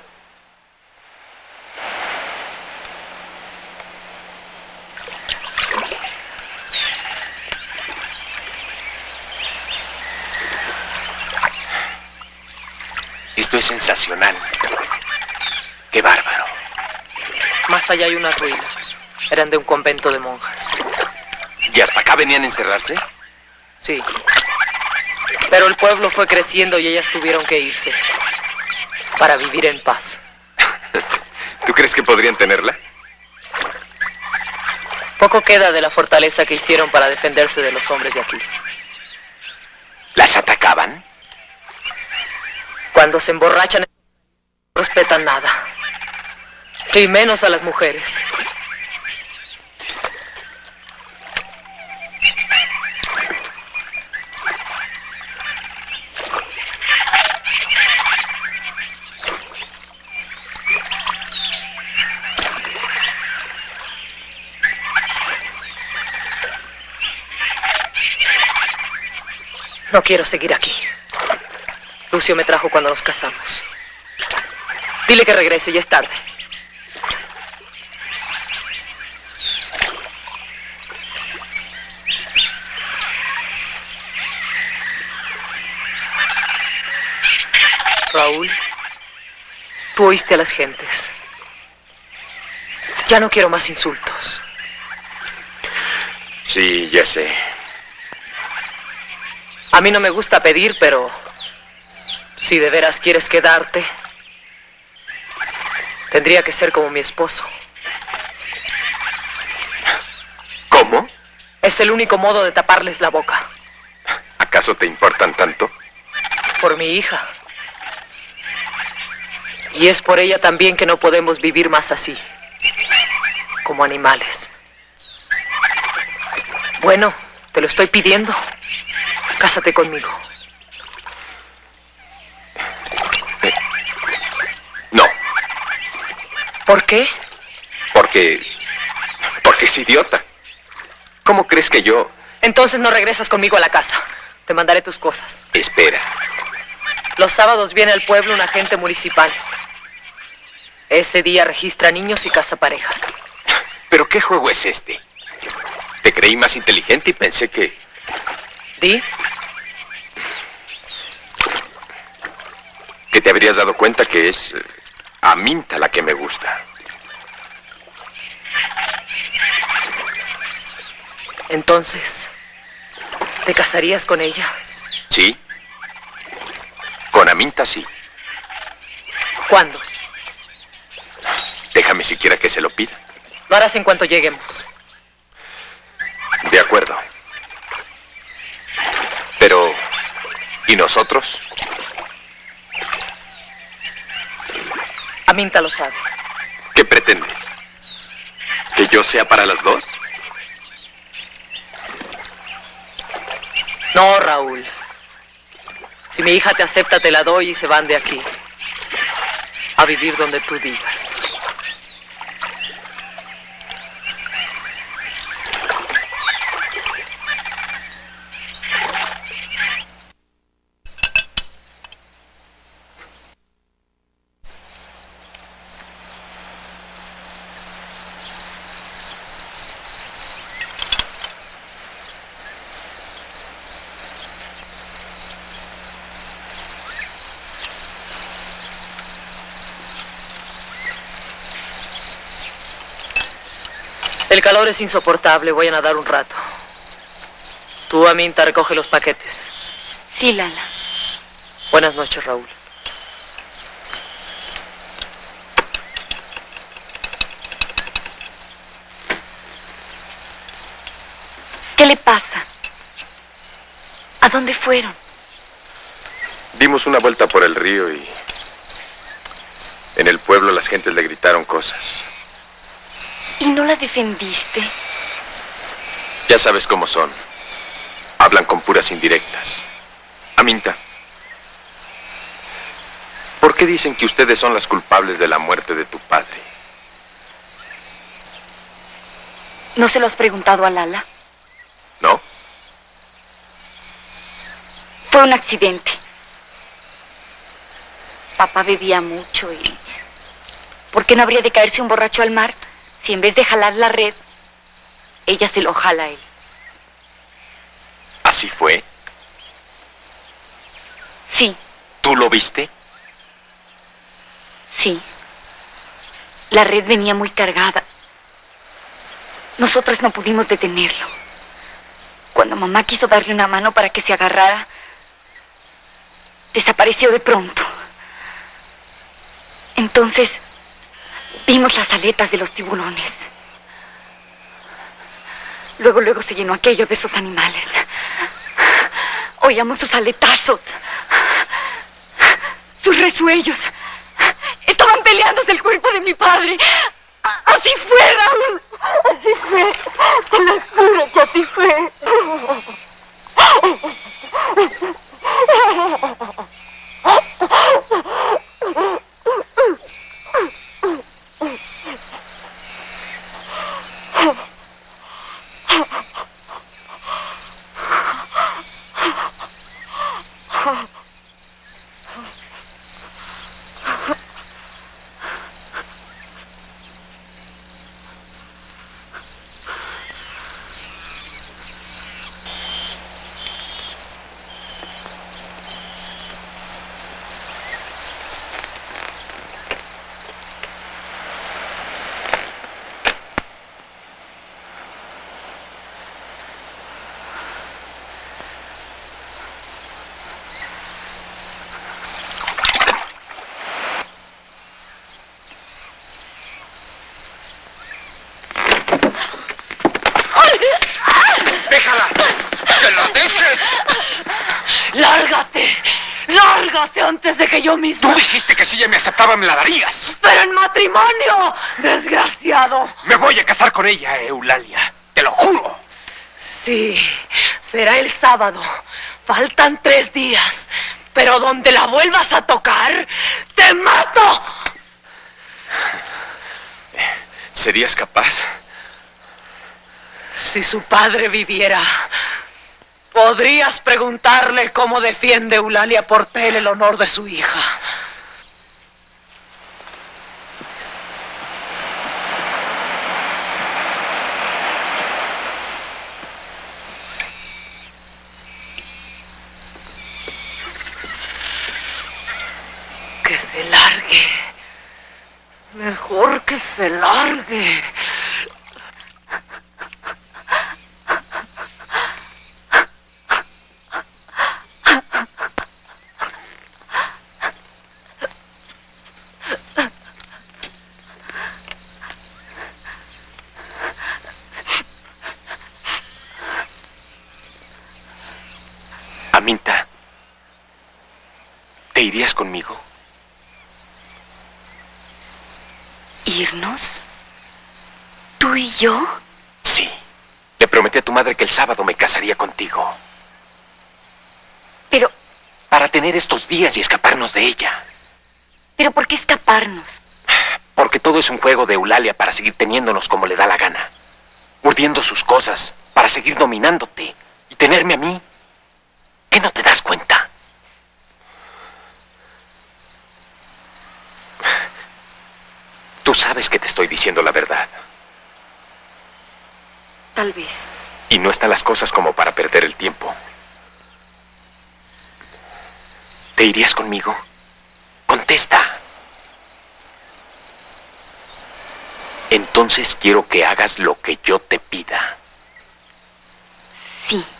Esto es sensacional. ¡Qué bárbaro! Más allá hay unas ruinas. Eran de un convento de monjas. ¿Y hasta acá venían a encerrarse? Sí. Pero el pueblo fue creciendo y ellas tuvieron que irse. Para vivir en paz. ¿Tú crees que podrían tenerla? Poco queda de la fortaleza que hicieron para defenderse de los hombres de aquí. ¿Las atacaban? Cuando se emborrachan, no respetan nada. Y menos a las mujeres. No quiero seguir aquí. Lucio me trajo cuando nos casamos. Dile que regrese, ya es tarde. Raúl, tú oíste a las gentes. Ya no quiero más insultos. Sí, ya sé. A mí no me gusta pedir, pero si de veras quieres quedarte, tendría que ser como mi esposo. ¿Cómo? Es el único modo de taparles la boca. ¿Acaso te importan tanto? Por mi hija. Y es por ella también que no podemos vivir más así, como animales. Bueno, te lo estoy pidiendo. Cásate conmigo. No. ¿Por qué? Porque es idiota. ¿Cómo crees que yo Entonces no regresas conmigo a la casa. Te mandaré tus cosas. Espera. Los sábados viene al pueblo un agente municipal. Ese día registra niños y casa parejas. ¿Pero qué juego es este? Te creí más inteligente y pensé que... ¿Di? Que te habrías dado cuenta que es Aminta la que me gusta. Entonces, ¿te casarías con ella? Sí. Con Aminta sí. ¿Cuándo? Déjame siquiera que se lo pida. Lo harás en cuanto lleguemos. De acuerdo. Pero, ¿y nosotros? Aminta lo sabe. ¿Qué pretendes? ¿Que yo sea para las dos? No, Raúl. Si mi hija te acepta, te la doy y se van de aquí. A vivir donde tú digas. El calor es insoportable, voy a nadar un rato. Tú, Aminta, recoge los paquetes. Sí, Lala. Buenas noches, Raúl. ¿Qué le pasa? ¿A dónde fueron? Dimos una vuelta por el río y... en el pueblo las gentes le gritaron cosas. ¿Y no la defendiste? Ya sabes cómo son. Hablan con puras indirectas. Aminta, ¿por qué dicen que ustedes son las culpables de la muerte de tu padre? ¿No se lo has preguntado a Lala? ¿No? Fue un accidente. Papá bebía mucho y... ¿por qué no habría de caerse un borracho al mar si en vez de jalar la red, ella se lo jala a él? ¿Así fue? Sí, ¿Tú lo viste? sí. La red venía muy cargada. Nosotras no pudimos detenerlo. Cuando mamá quiso darle una mano para que se agarrara, desapareció de pronto. Entonces, vimos las aletas de los tiburones. Luego se llenó aquello de esos animales. Oíamos sus aletazos, sus resuellos. Estaban peleándose el cuerpo de mi padre. Así fue, Raúl. Así fue. Te lo juro que así fue. ¡Déjala! ¡Que la dejes! ¡Lárgate! ¡Lárgate antes de que yo mismo! Tú dijiste que si ella me aceptaba me la darías. ¡Pero en matrimonio! ¡Desgraciado! Me voy a casar con ella, Eulalia. Te lo juro. Sí, será el sábado. Faltan 3 días. Pero donde la vuelvas a tocar, ¡te mato! ¿Serías capaz? Si su padre viviera, podrías preguntarle cómo defiende Eulalia Portela el honor de su hija. Que se largue. Mejor que se largue. Aminta, ¿te irías conmigo? ¿Irnos? ¿Tú y yo? Sí. Le prometí a tu madre que el sábado me casaría contigo. Pero... Para tener estos días y escaparnos de ella. ¿Pero por qué escaparnos? Porque todo es un juego de Eulalia para seguir teniéndonos como le da la gana. Urdiendo sus cosas para seguir dominándote y tenerme a mí. ¿Qué no te das cuenta? Tú sabes que te estoy diciendo la verdad. Tal vez. Y no están las cosas como para perder el tiempo. ¿Te irías conmigo? Contesta. Entonces quiero que hagas lo que yo te pida. Sí.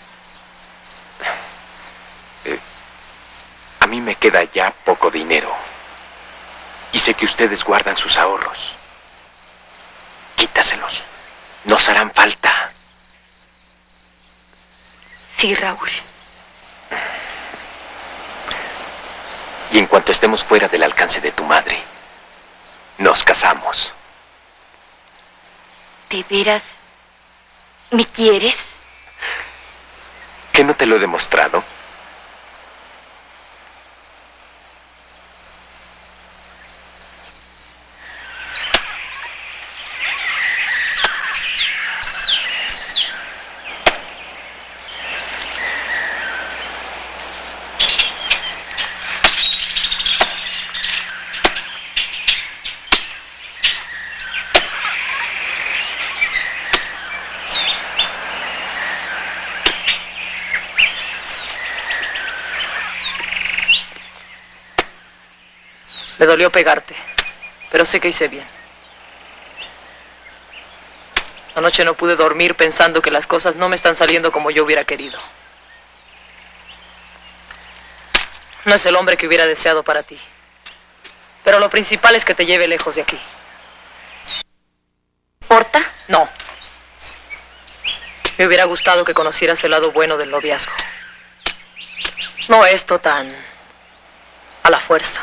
A mí me queda ya poco dinero. Y sé que ustedes guardan sus ahorros. Quítaselos. Nos harán falta. Sí, Raúl. Y en cuanto estemos fuera del alcance de tu madre, nos casamos. ¿De veras me quieres? ¿Qué no te lo he demostrado? Me dolió pegarte, pero sé que hice bien. Anoche no pude dormir pensando que las cosas no me están saliendo como yo hubiera querido. No es el hombre que hubiera deseado para ti. Pero lo principal es que te lleve lejos de aquí. ¿Importa? No. Me hubiera gustado que conocieras el lado bueno del noviazgo. No esto tan a la fuerza.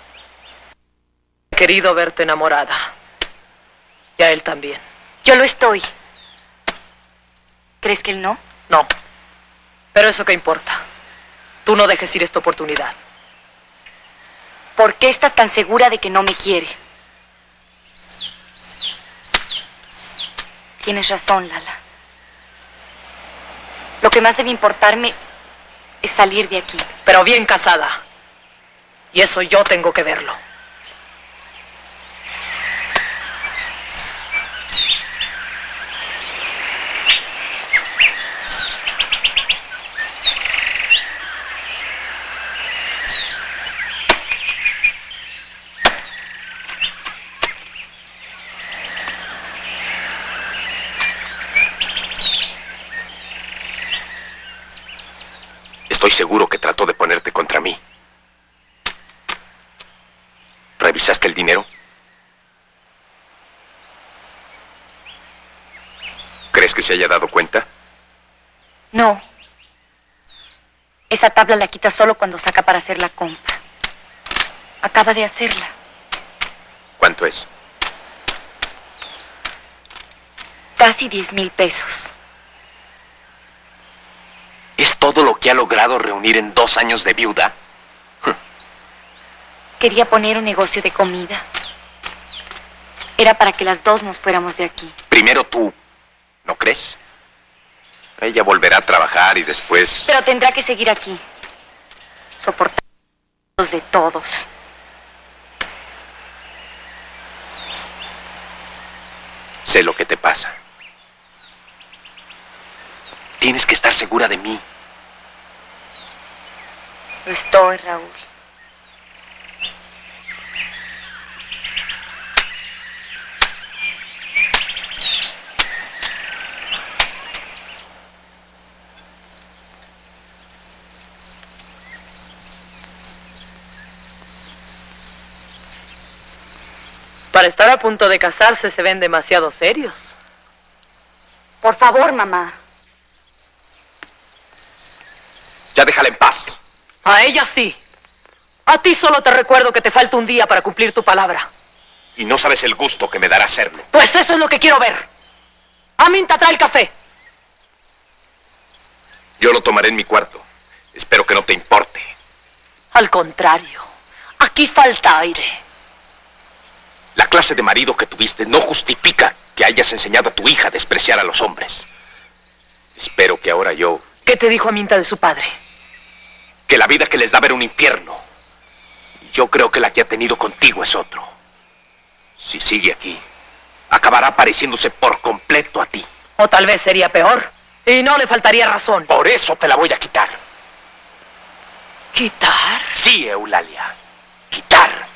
He querido verte enamorada. Y a él también. Yo lo estoy. ¿Crees que él no? No. Pero eso qué importa. Tú no dejes ir esta oportunidad. ¿Por qué estás tan segura de que no me quiere? Tienes razón, Lala. Lo que más debe importarme es salir de aquí. Pero bien casada. Y eso yo tengo que verlo. Estoy seguro que trató de ponerte contra mí. ¿Revisaste el dinero? ¿Crees que se haya dado cuenta? No. Esa tabla la quita solo cuando saca para hacer la compra. Acaba de hacerla. ¿Cuánto es? Casi 10,000 pesos. ¿Es todo lo que ha logrado reunir en 2 años de viuda? Quería poner un negocio de comida. Era para que las dos nos fuéramos de aquí. Primero tú, ¿no crees? Ella volverá a trabajar y después... Pero tendrá que seguir aquí. Soportar los de todos. Sé lo que te pasa. Tienes que estar segura de mí. Lo estoy, Raúl. Para estar a punto de casarse se ven demasiado serios. Por favor, mamá. Ya déjala en paz. A ella sí. A ti solo te recuerdo que te falta un día para cumplir tu palabra. Y no sabes el gusto que me dará hacerlo. Pues eso es lo que quiero ver. Aminta, trae el café. Yo lo tomaré en mi cuarto. Espero que no te importe. Al contrario, aquí falta aire. La clase de marido que tuviste no justifica que hayas enseñado a tu hija a despreciar a los hombres. Espero que ahora yo... ¿Qué te dijo Aminta de su padre? Que la vida que les daba era un infierno. Y yo creo que la que ha tenido contigo es otro. Si sigue aquí, acabará pareciéndose por completo a ti. O tal vez sería peor. Y no le faltaría razón. Por eso te la voy a quitar. ¿Quitar? Sí, Eulalia. Quitar.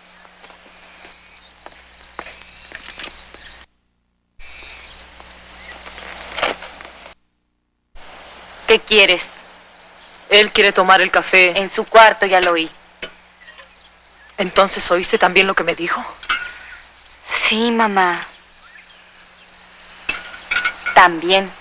¿Qué quieres? Él quiere tomar el café. En su cuarto, ya lo oí. ¿Entonces oíste también lo que me dijo? Sí, mamá. También.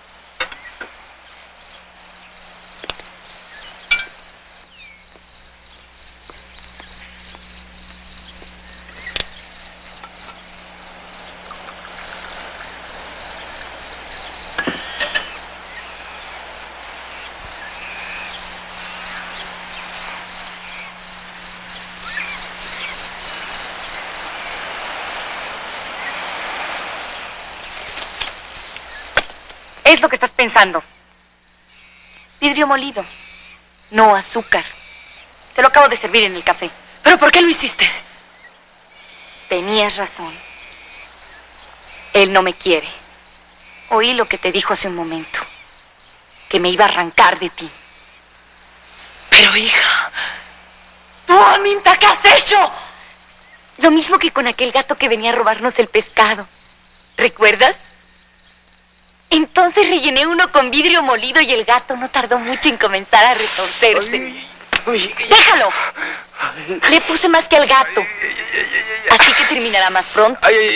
Es lo que estás pensando. Vidrio molido, no azúcar. Se lo acabo de servir en el café. ¿Pero por qué lo hiciste? Tenías razón. Él no me quiere. Oí lo que te dijo hace un momento. Que me iba a arrancar de ti. Pero, hija... ¡Tú, Aminta, qué has hecho! Lo mismo que con aquel gato que venía a robarnos el pescado. ¿Recuerdas? Entonces rellené uno con vidrio molido y el gato no tardó mucho en comenzar a retorcerse. ¡Déjalo! Le puse más que al gato. Así que terminará más pronto.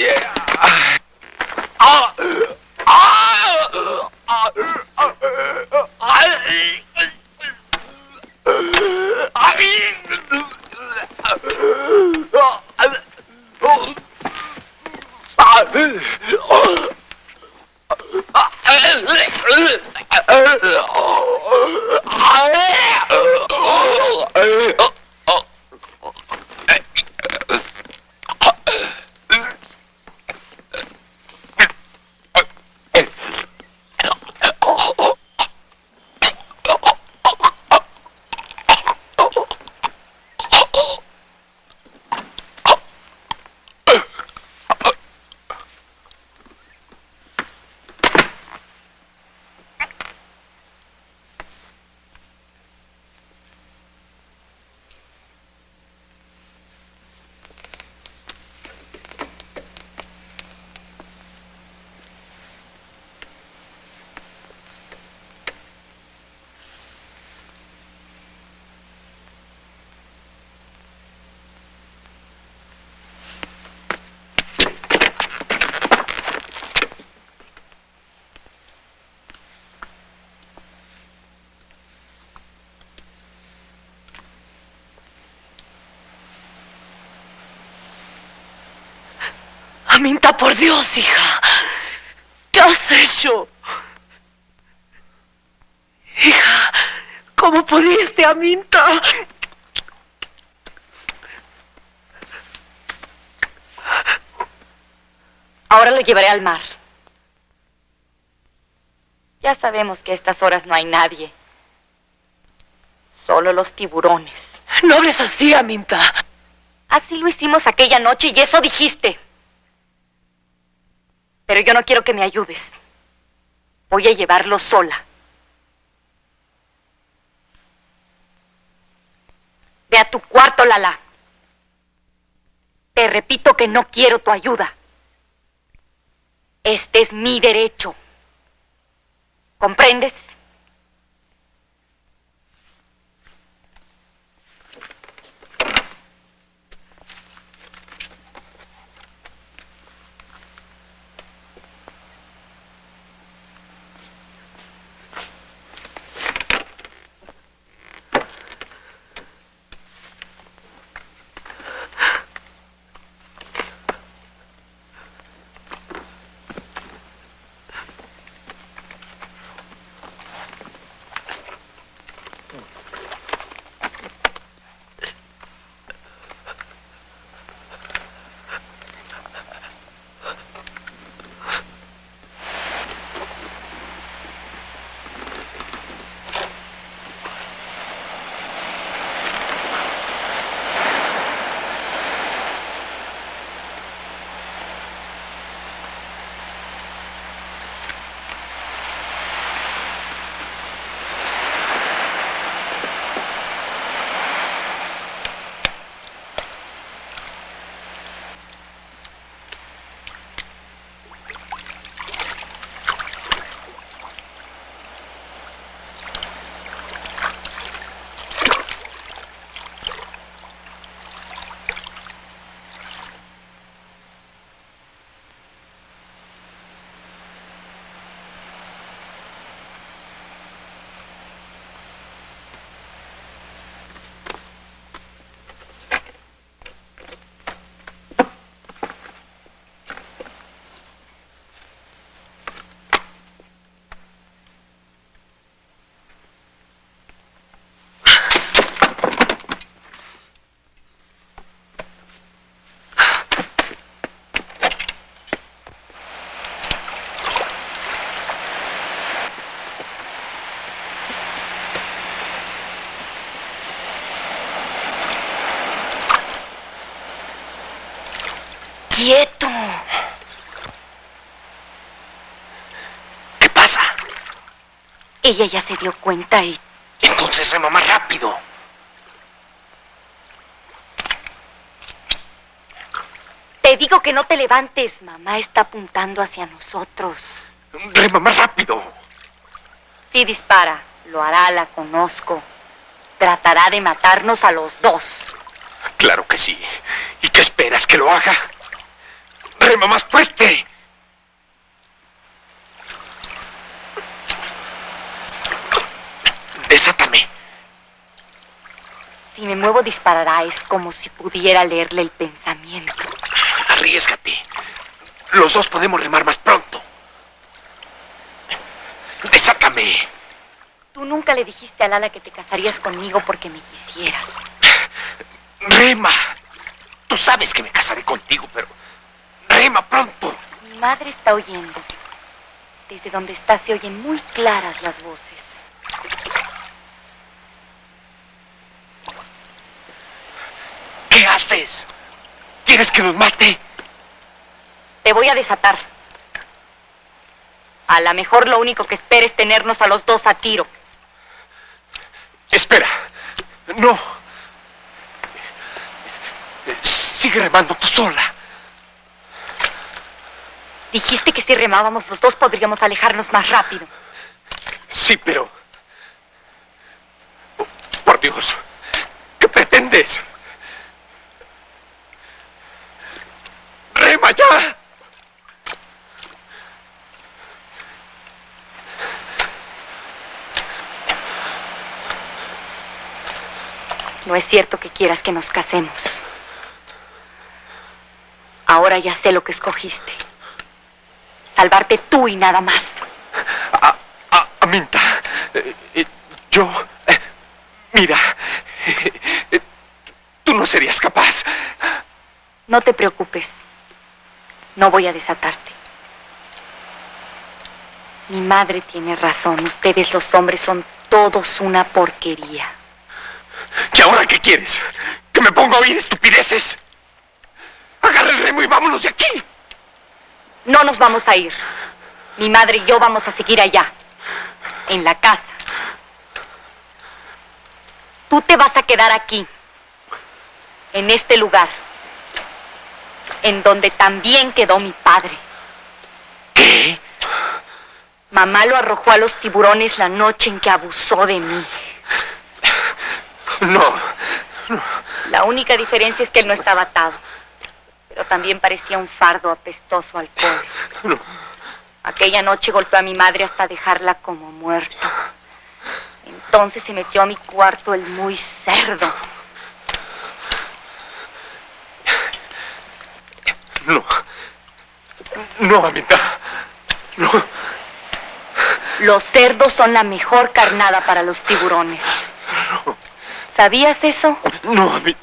Aminta, por Dios, hija. ¿Qué has hecho? Hija, ¿cómo pudiste, Aminta? Ahora lo llevaré al mar. Ya sabemos que a estas horas no hay nadie. Solo los tiburones. No hables así, Aminta. Así lo hicimos aquella noche y eso dijiste. Pero yo no quiero que me ayudes. Voy a llevarlo sola. Ve a tu cuarto, Lala. Te repito que no quiero tu ayuda. Este es mi derecho. ¿Comprendes? ¡Quieto! ¿Qué pasa? Ella ya se dio cuenta y... Entonces rema más rápido. Te digo que no te levantes. Mamá está apuntando hacia nosotros. Rema más rápido. Sí, dispara. Lo hará, la conozco. Tratará de matarnos a los dos. Claro que sí. ¿Y qué esperas que lo haga? ¡Rema más fuerte! Desátame. Si me muevo disparará. Es como si pudiera leerle el pensamiento. Arriésgate. Los dos podemos remar más pronto. Desátame. Tú nunca le dijiste a Lala que te casarías conmigo porque me quisieras. Rema. Tú sabes que me casaré contigo, pero... ¡Rema pronto! Mi madre está oyendo. Desde donde está se oyen muy claras las voces. ¿Qué haces? ¿Quieres que nos mate? Te voy a desatar. A lo mejor lo único que espera es tenernos a los dos a tiro. Espera. No. Sigue remando tú sola. Dijiste que si remábamos los dos podríamos alejarnos más rápido. Sí, pero... Por Dios. ¿Qué pretendes? ¡Rema ya! No es cierto que quieras que nos casemos. Ahora ya sé lo que escogiste. Salvarte tú y nada más. Aminta, mira, tú no serías capaz. No te preocupes. No voy a desatarte. Mi madre tiene razón. Ustedes los hombres son todos una porquería. ¿Y ahora qué quieres? ¿Que me ponga a oír estupideces? Agarra el remo y vámonos de aquí. No nos vamos a ir. Mi madre y yo vamos a seguir allá, en la casa. Tú te vas a quedar aquí, en este lugar, en donde también quedó mi padre. ¿Qué? Mamá lo arrojó a los tiburones la noche en que abusó de mí. No. La única diferencia es que él no estaba atado, pero también parecía un fardo apestoso al pobre. No. Aquella noche golpeó a mi madre hasta dejarla como muerta. Entonces se metió a mi cuarto el muy cerdo. No. No, mamita. No. Los cerdos son la mejor carnada para los tiburones. No. ¿Sabías eso? No, mamita.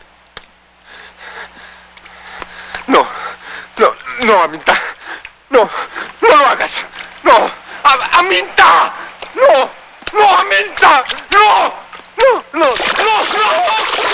No. No, no, mamita. No. No lo hagas. No. ¡Aminta! No. ¡No, Aminta! ¡No! ¡No! ¡No! ¡No! ¡No!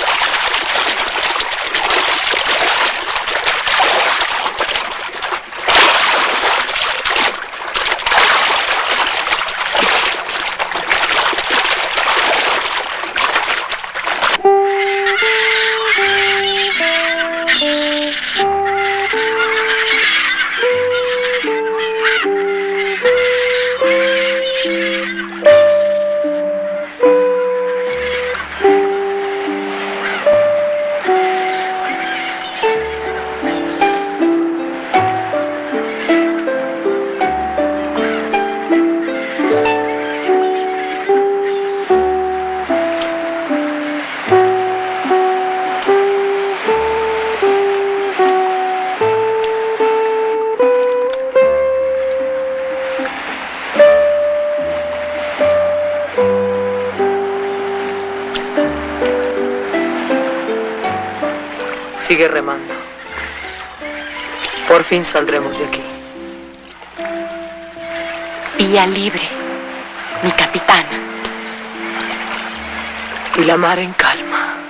Sigue remando. Por fin saldremos de aquí. Vía libre, mi capitana. Y la mar en calma.